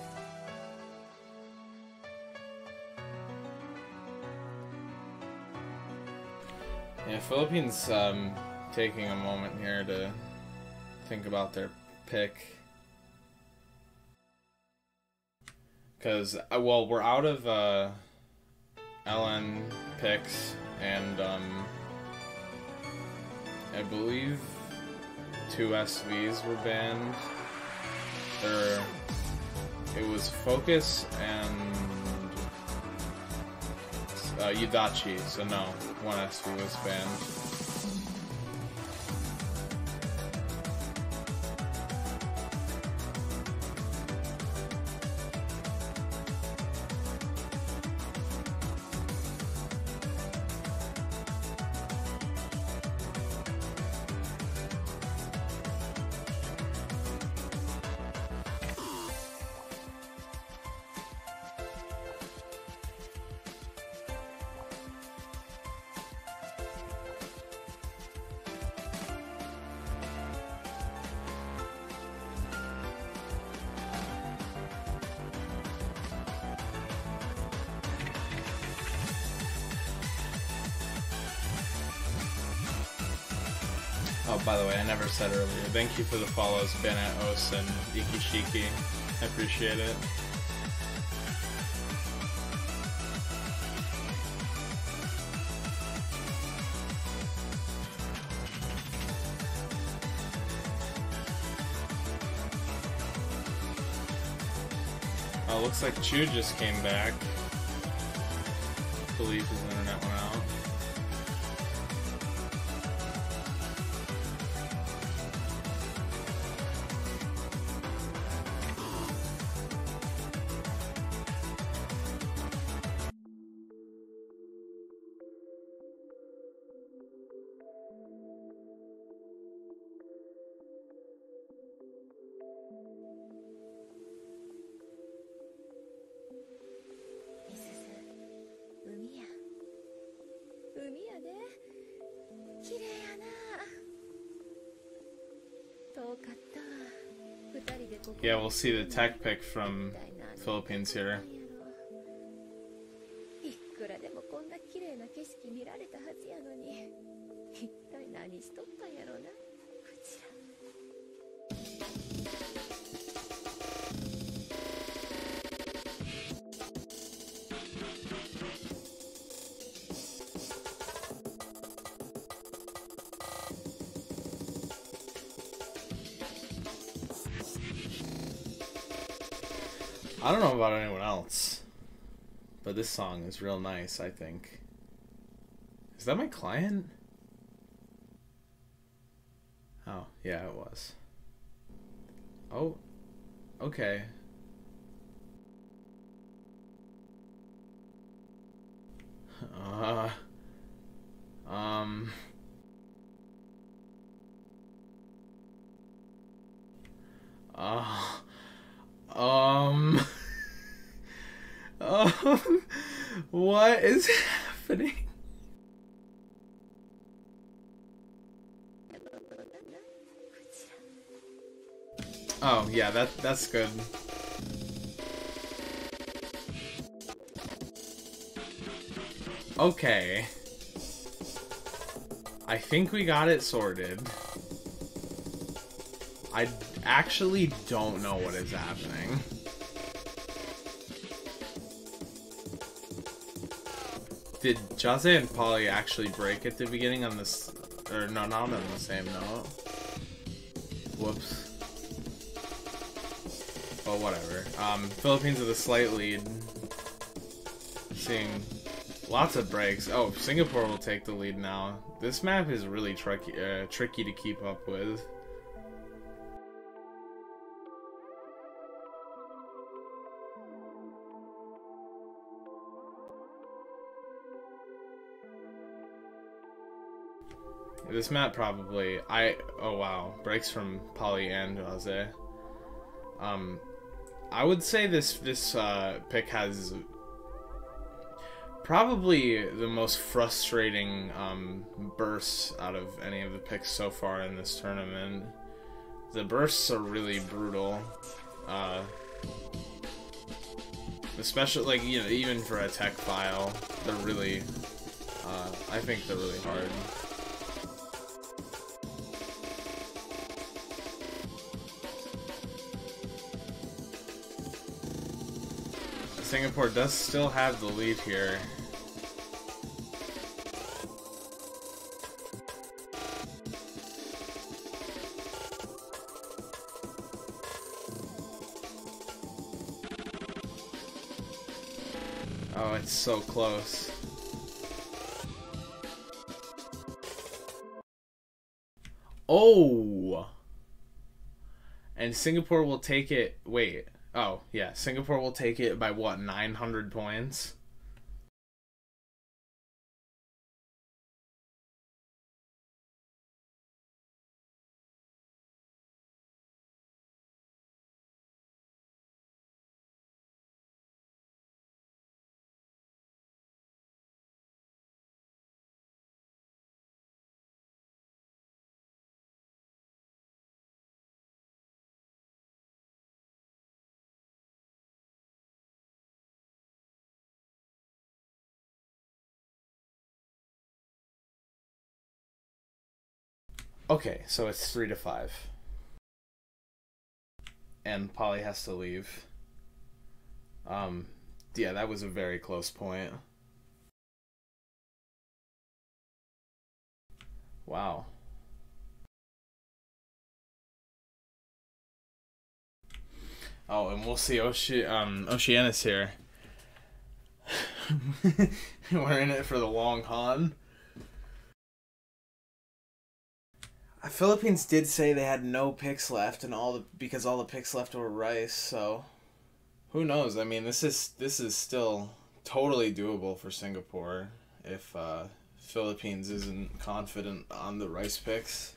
Speaker 1: Yeah, Philippines taking a moment here to think about their pick, because well, we're out of LN picks, and I believe 2 SVs were banned. It was Focus and Yudachi, so no, 1 SV was banned. Oh, by the way, I never said earlier, thank you for the follows, Ben at Os and Ikishiki. I appreciate it. Oh, looks like Chu just came back. I believe his internet went out. Yeah, we'll see the tech pick from Philippines here.
Speaker 3: いくらでもこんな綺麗な景色見られたはずやのに、一体何しとったんやろな、こちら。
Speaker 1: I don't know about anyone else, but this song is real nice, I think. Is that my client? Oh, yeah, it was. Oh, okay. Uh, um... What is happening? Oh, yeah, that's good. Okay. I think we got it sorted. I actually don't know what is happening. Did Jose and Polly actually break at the beginning on this? Or no, not on the same note. Whoops. Oh, whatever. Philippines with a slight lead. Seeing lots of breaks. Oh, Singapore will take the lead now. This map is really tricky to keep up with. This map probably oh wow, breaks from Polly and Jose. I would say this pick has probably the most frustrating bursts out of any of the picks so far in this tournament. The bursts are really brutal, especially, like, you know, even for a tech file, they're really I think they're really hard. Singapore does still have the lead here. Oh, it's so close. Oh! And Singapore will take it. Wait. Oh, yeah. Singapore will take it by what, 900 points? Okay, so it's 3-5. And Polly has to leave. Yeah, that was a very close point. Wow. Oh, and we'll see Oceanus here. We're in it for the long con. Philippines did say they had no picks left, and because all the picks left were rice. So, who knows? I mean, this is still totally doable for Singapore if Philippines isn't confident on the rice picks.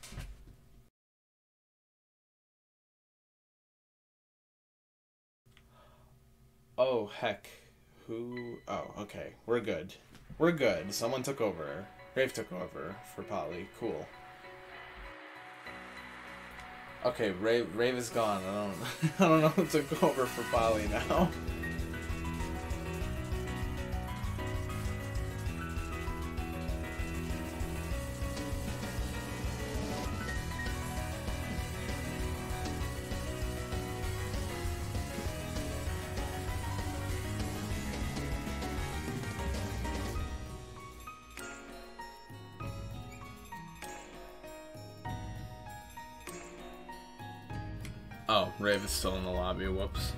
Speaker 1: Oh heck, who? Oh, okay, we're good. We're good. Someone took over. Rave took over for Polly. Cool. Okay, Rave is gone. I don't know who took over for Polly now. Oh, Rave is still in the lobby, whoops.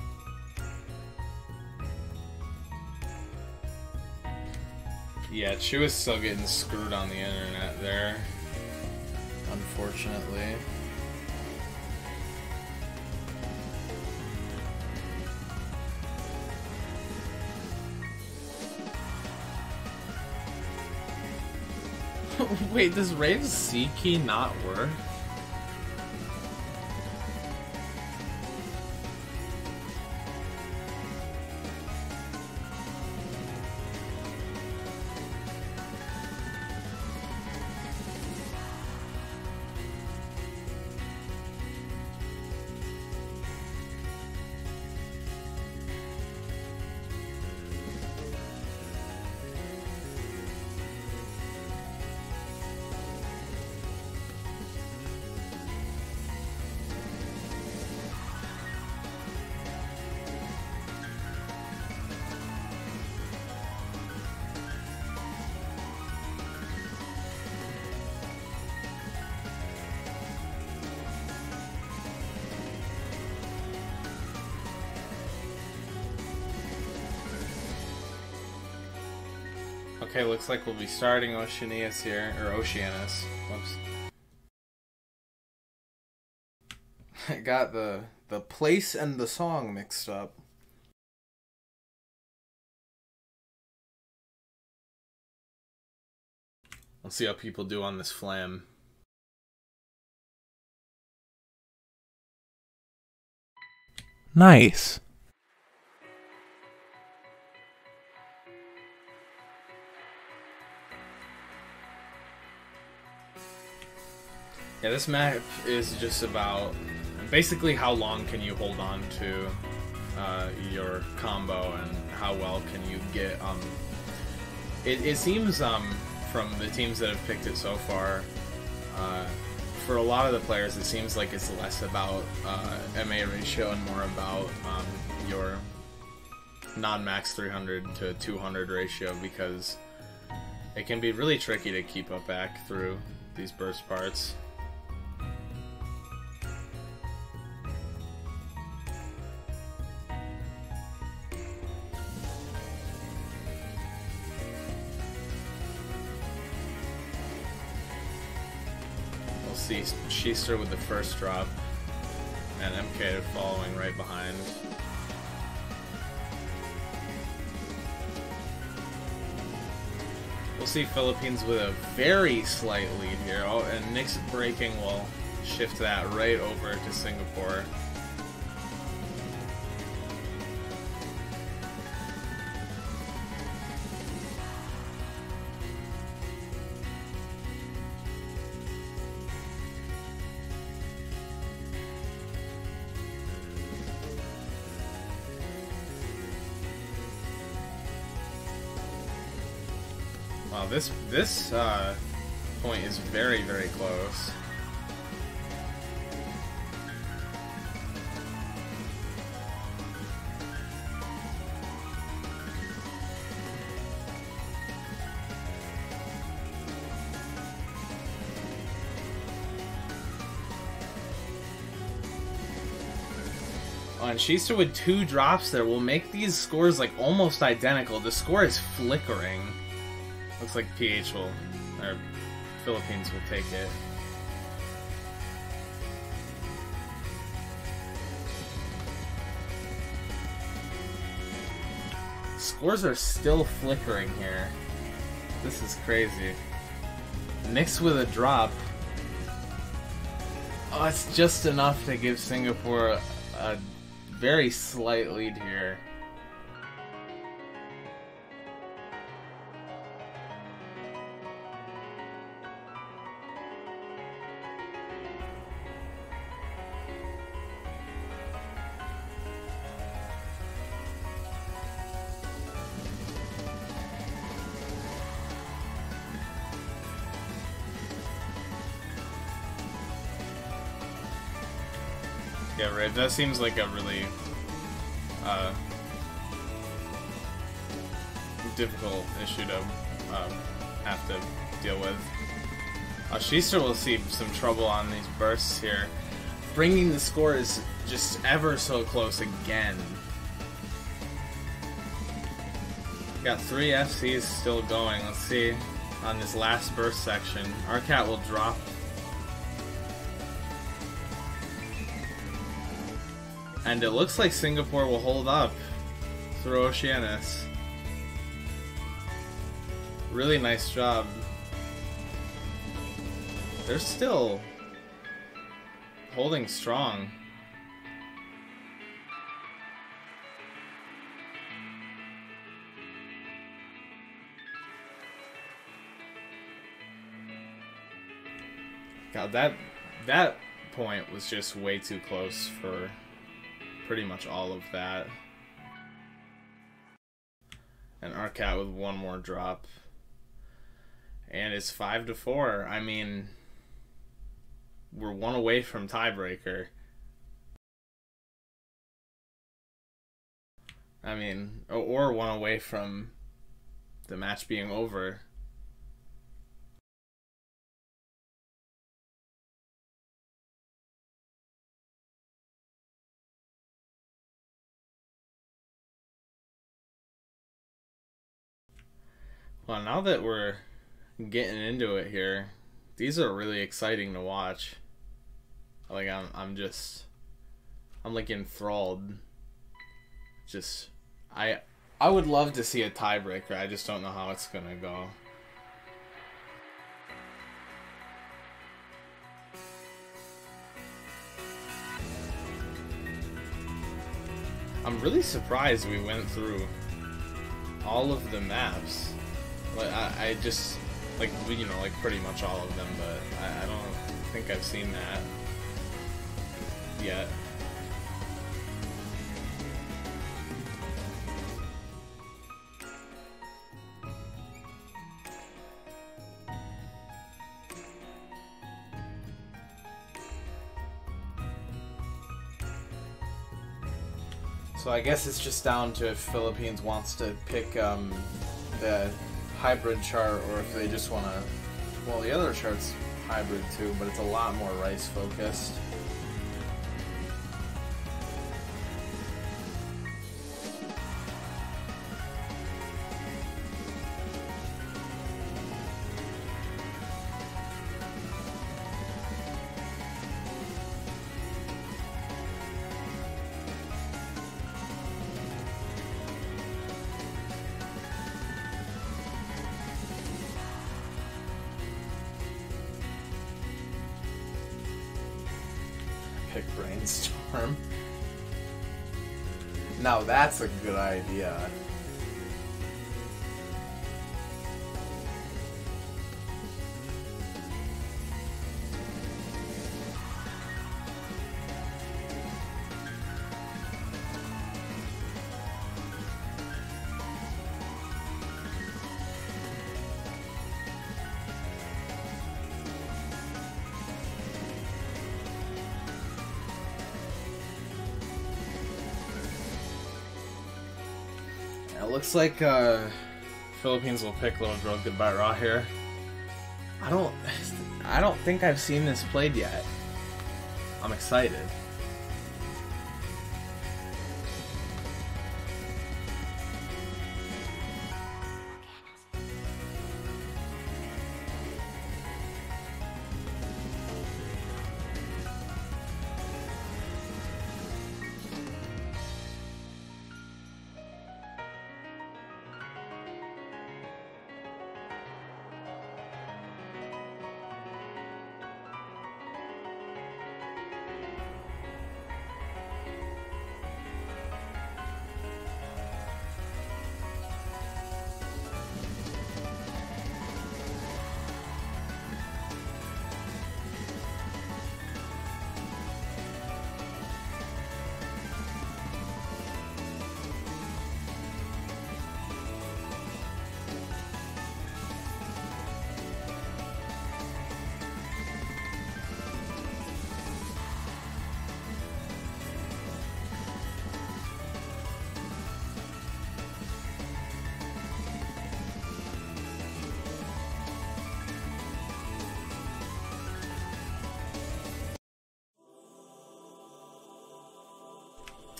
Speaker 1: Yeah, she was still getting screwed on the internet there, unfortunately. Wait, does Rave's C key not work? Okay, looks like we'll be starting Oceanus here, or Oceanus. Whoops. I got the place and the song mixed up. Let's see how people do on this flam. Nice. Yeah, this map is just about basically how long can you hold on to your combo and how well can you get. It seems from the teams that have picked it so far, for a lot of the players, it seems like it's less about MA ratio and more about your non-max 300 to 200 ratio, because it can be really tricky to keep up back through these burst parts. See Sheester with the first drop, and MK following right behind. We'll see Philippines with a very slight lead here. Oh, and Nick's braking will shift that right over to Singapore. Wow, this point is very, very close. Oh, and Sheester with 2 drops there will make these scores like almost identical. The score is flickering. Looks like PH will, or Philippines will take it. Scores are still flickering here. This is crazy. Nick's with a drop. Oh, it's just enough to give Singapore a very slight lead here. Yeah, right. That seems like a really difficult issue to have to deal with. Schiester will see some trouble on these bursts here. Bringing the score is just ever so close again. Got 3 FCs still going. Let's see on this last burst section. Arcat will drop. And it looks like Singapore will hold up through Oceanus. Really nice job. They're still holding strong. God, that point was just way too close for pretty much all of that. And Arcat with one more drop. And it's 5-4. I mean, we're one away from tiebreaker. I mean, or one away from the match being over. Well, now that we're getting into it here, these are really exciting to watch. Like I'm like enthralled. Just I would love to see a tiebreaker. I just don't know how it's gonna go. I'm really surprised we went through all of the maps. Like I just like like pretty much all of them, but I don't think I've seen that yet. So I guess it's just down to if Philippines wants to pick the hybrid chart, or if they just want to. Well, the other chart's hybrid too, but it's a lot more rice focused. Pick Brainstorm. Now that's a good idea. It looks like Philippines will pick Little Girl Goodbye Raw here. I don't think I've seen this played yet. I'm excited.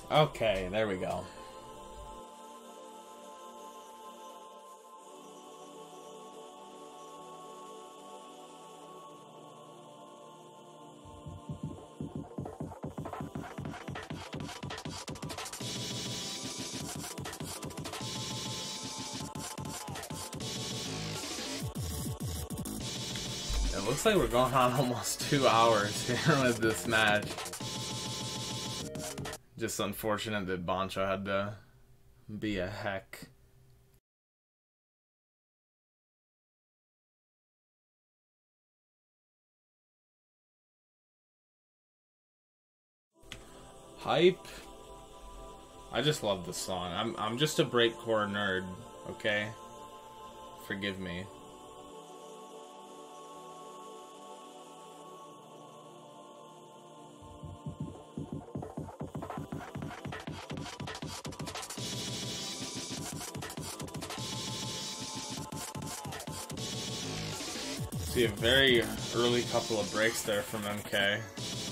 Speaker 1: Okay, there we go. It looks like we're going on almost 2 hours here with this match. Just unfortunate that Bancho had to be a heck. Hype. I just love this song. I'm just a breakcore nerd, okay? Forgive me. See a very early couple of breaks there from MK.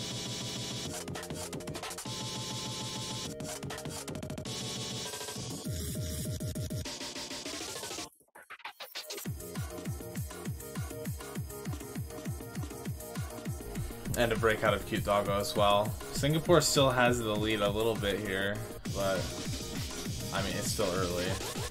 Speaker 1: And a break out of Cute Doggo as well. Singapore still has the lead a little bit here, but I mean, it's still early.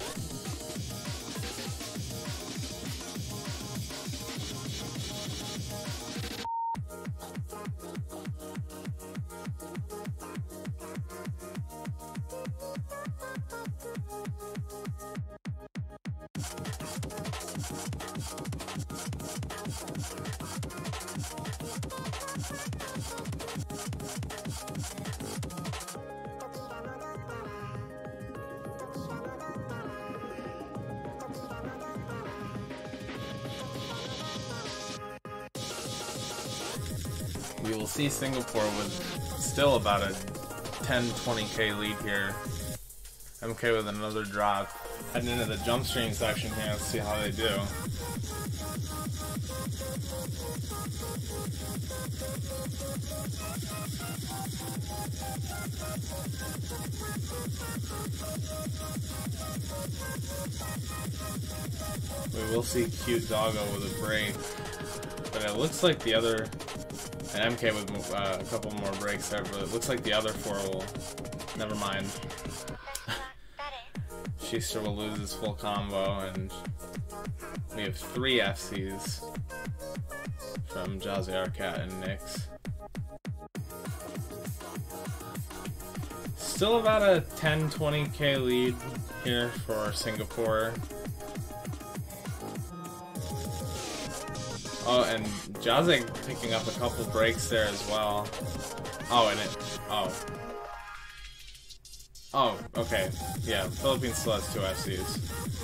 Speaker 1: We will see Singapore with still about a 10-20k lead here. MK with another drop. Heading into the jump stream section here, let's see how they do. We will see Cute Doggo with a break, but it looks like the other, and MK with a couple more breaks there, but it looks like the other four will, never mind. Schuster will lose his full combo, and we have 3 FCs from Jazzy Arcat and Nyx. Still about a 10-20k lead here for Singapore. Oh, and Jazzy picking up a couple breaks there as well. Oh, and it... Oh. Oh, okay. Yeah, Philippines still has 2 FCs.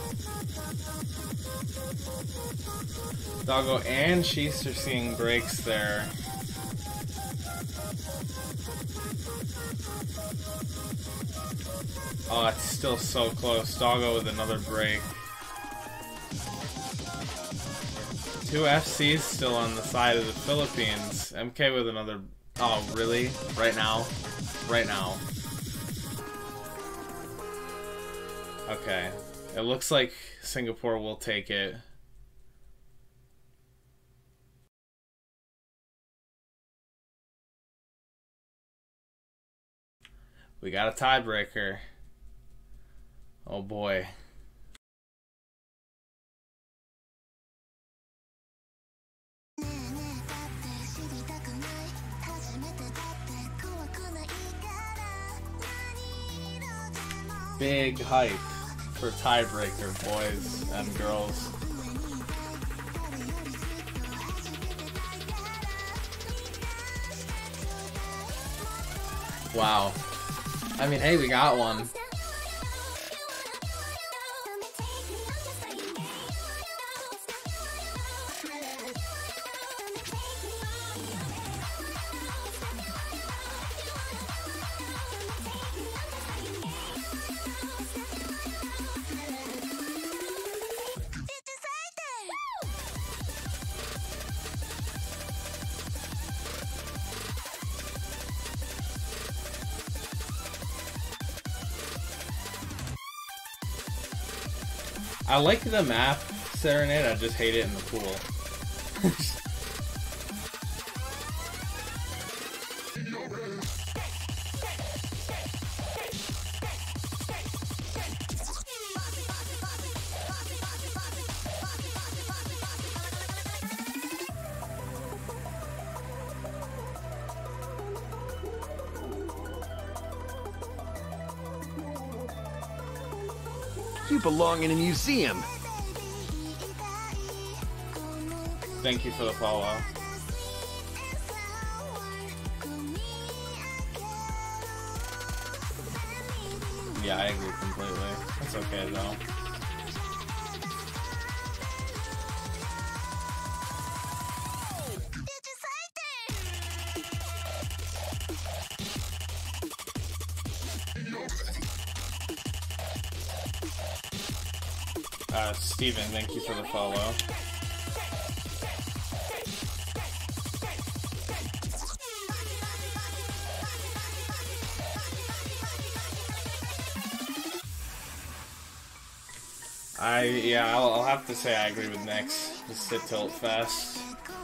Speaker 1: Doggo and Schuster seeing breaks there. Oh, it's still so close. Doggo with another break. 2 FCs still on the side of the Philippines. MK with another... Oh, really? Right now? Right now. Okay. It looks like Singapore will take it. We got a tiebreaker. Oh boy. Big hype for tiebreaker, boys and girls. Wow. I mean, hey, we got one. I like the map Serenade, I just hate it in the pool.
Speaker 2: You belong in a museum.
Speaker 1: Thank you for the follow. Yeah, I agree completely. That's okay though. Steven, thank you for the follow. I'll have to say I agree with Nyx. Just sit tilt fast.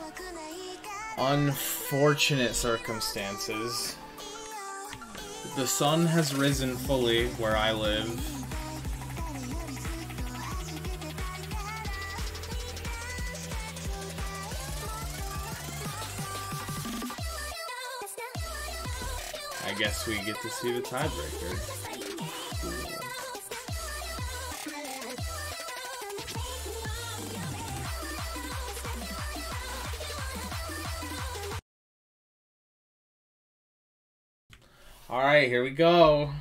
Speaker 1: Unfortunate circumstances. The sun has risen fully where I live. I guess we get to see the tiebreaker. Alright, here we go.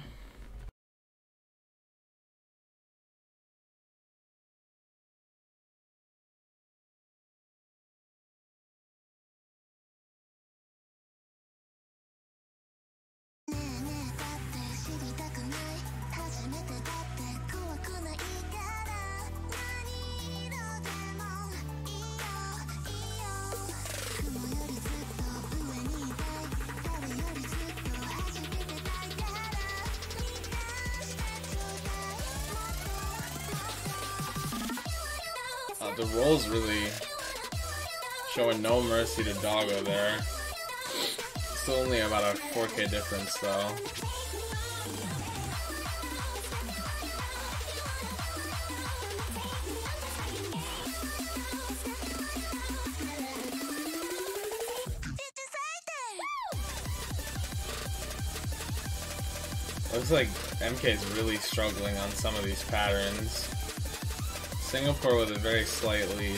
Speaker 1: The roll's really showing no mercy to Doggo there. It's only about a 4K difference though. Looks like MK's really struggling on some of these patterns. Singapore with a very slight lead.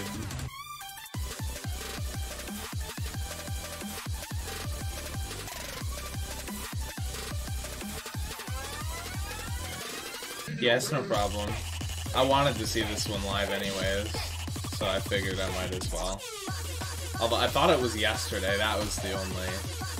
Speaker 1: Yeah, it's no problem. I wanted to see this one live anyways, so I figured I might as well. Although I thought it was yesterday, that was the only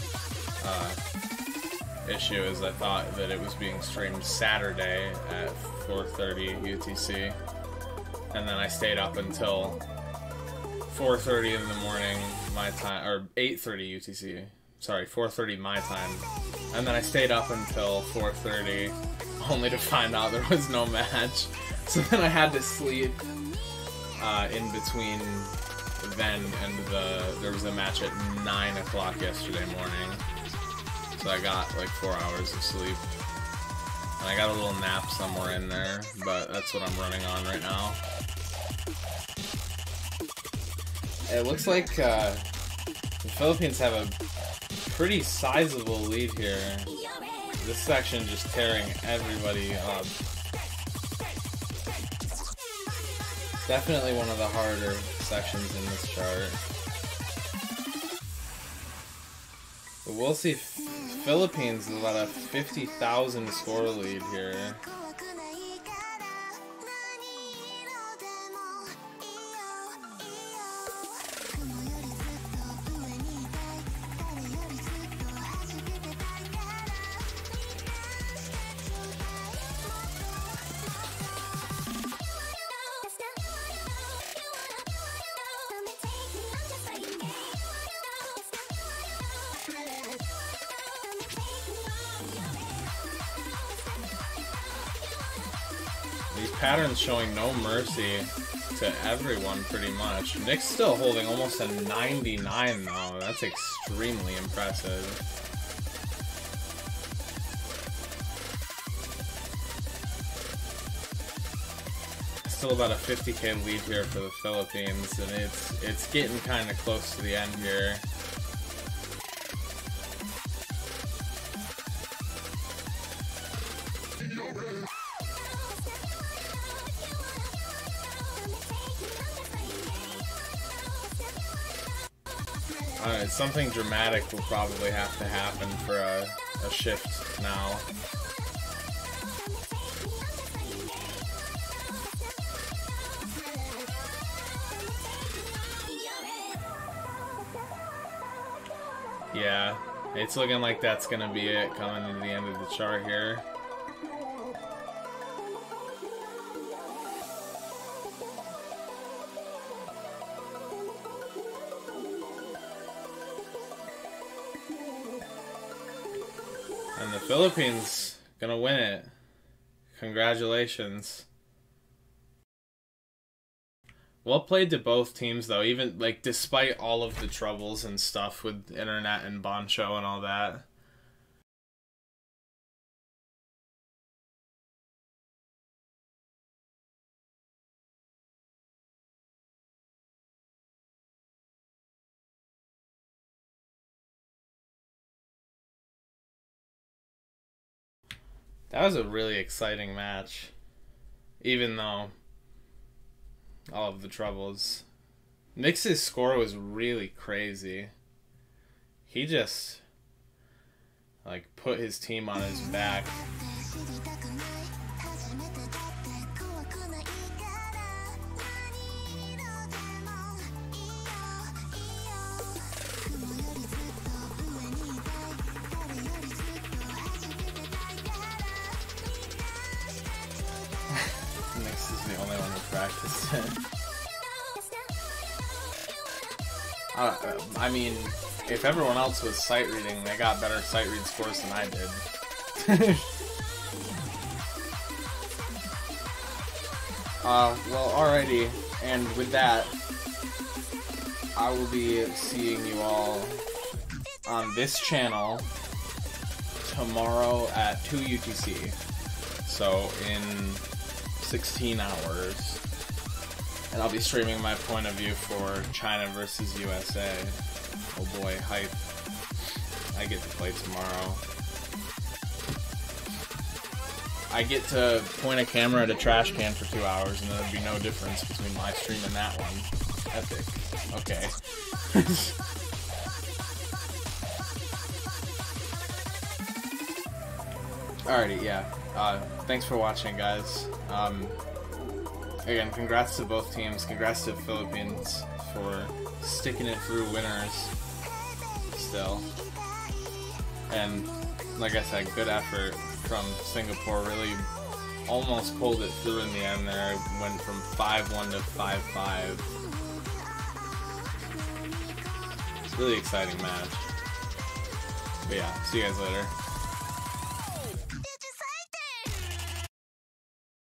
Speaker 1: issue, is I thought that it was being streamed Saturday at 4:30 UTC. And then I stayed up until 4:30 in the morning my time, or 8:30 UTC. Sorry, 4:30 my time. And then I stayed up until 4:30, only to find out there was no match. So then I had to sleep in between then and there was a match at 9 o'clock yesterday morning. So I got like 4 hours of sleep. And I got a little nap somewhere in there, but that's what I'm running on right now. It looks like the Philippines have a pretty sizable lead here. This section just tearing everybody up. Definitely one of the harder sections in this chart. But we'll see. Philippines is about a 50,000 score lead here. pattern's showing no mercy to everyone, pretty much. Nick's still holding almost a 99, though. That's extremely impressive. Still about a 50k lead here for the Philippines, and it's getting kind of close to the end here. Alright, something dramatic will probably have to happen for a shift now. Yeah, it's looking like that's gonna be it coming to the end of the chart here. And the Philippines gonna win it. Congratulations. Well played to both teams, though, even, like, despite all of the troubles and stuff with internet and Bancho and all that. That was a really exciting match, even though all of the troubles. Nix's score was really crazy. He just, like, put his team on his back. Nix is the only one who practiced it. I mean, if everyone else was sight reading, they got better sight read scores than I did. Well, alrighty, and with that, I will be seeing you all on this channel tomorrow at 2 UTC. So, in 16 hours. And I'll be streaming my point of view for China versus USA. Oh boy, hype. I get to play tomorrow. I get to point a camera at a trash can for 2 hours and there'd be no difference between my stream and that one. Epic. Okay. Alrighty, yeah. Thanks for watching, guys. Again, congrats to both teams. Congrats to the Philippines for sticking it through winners still. And, like I said, good effort from Singapore. Really almost pulled it through in the end there. Went from 5-1 to 5-5. It's a really exciting match. But yeah, see you guys later.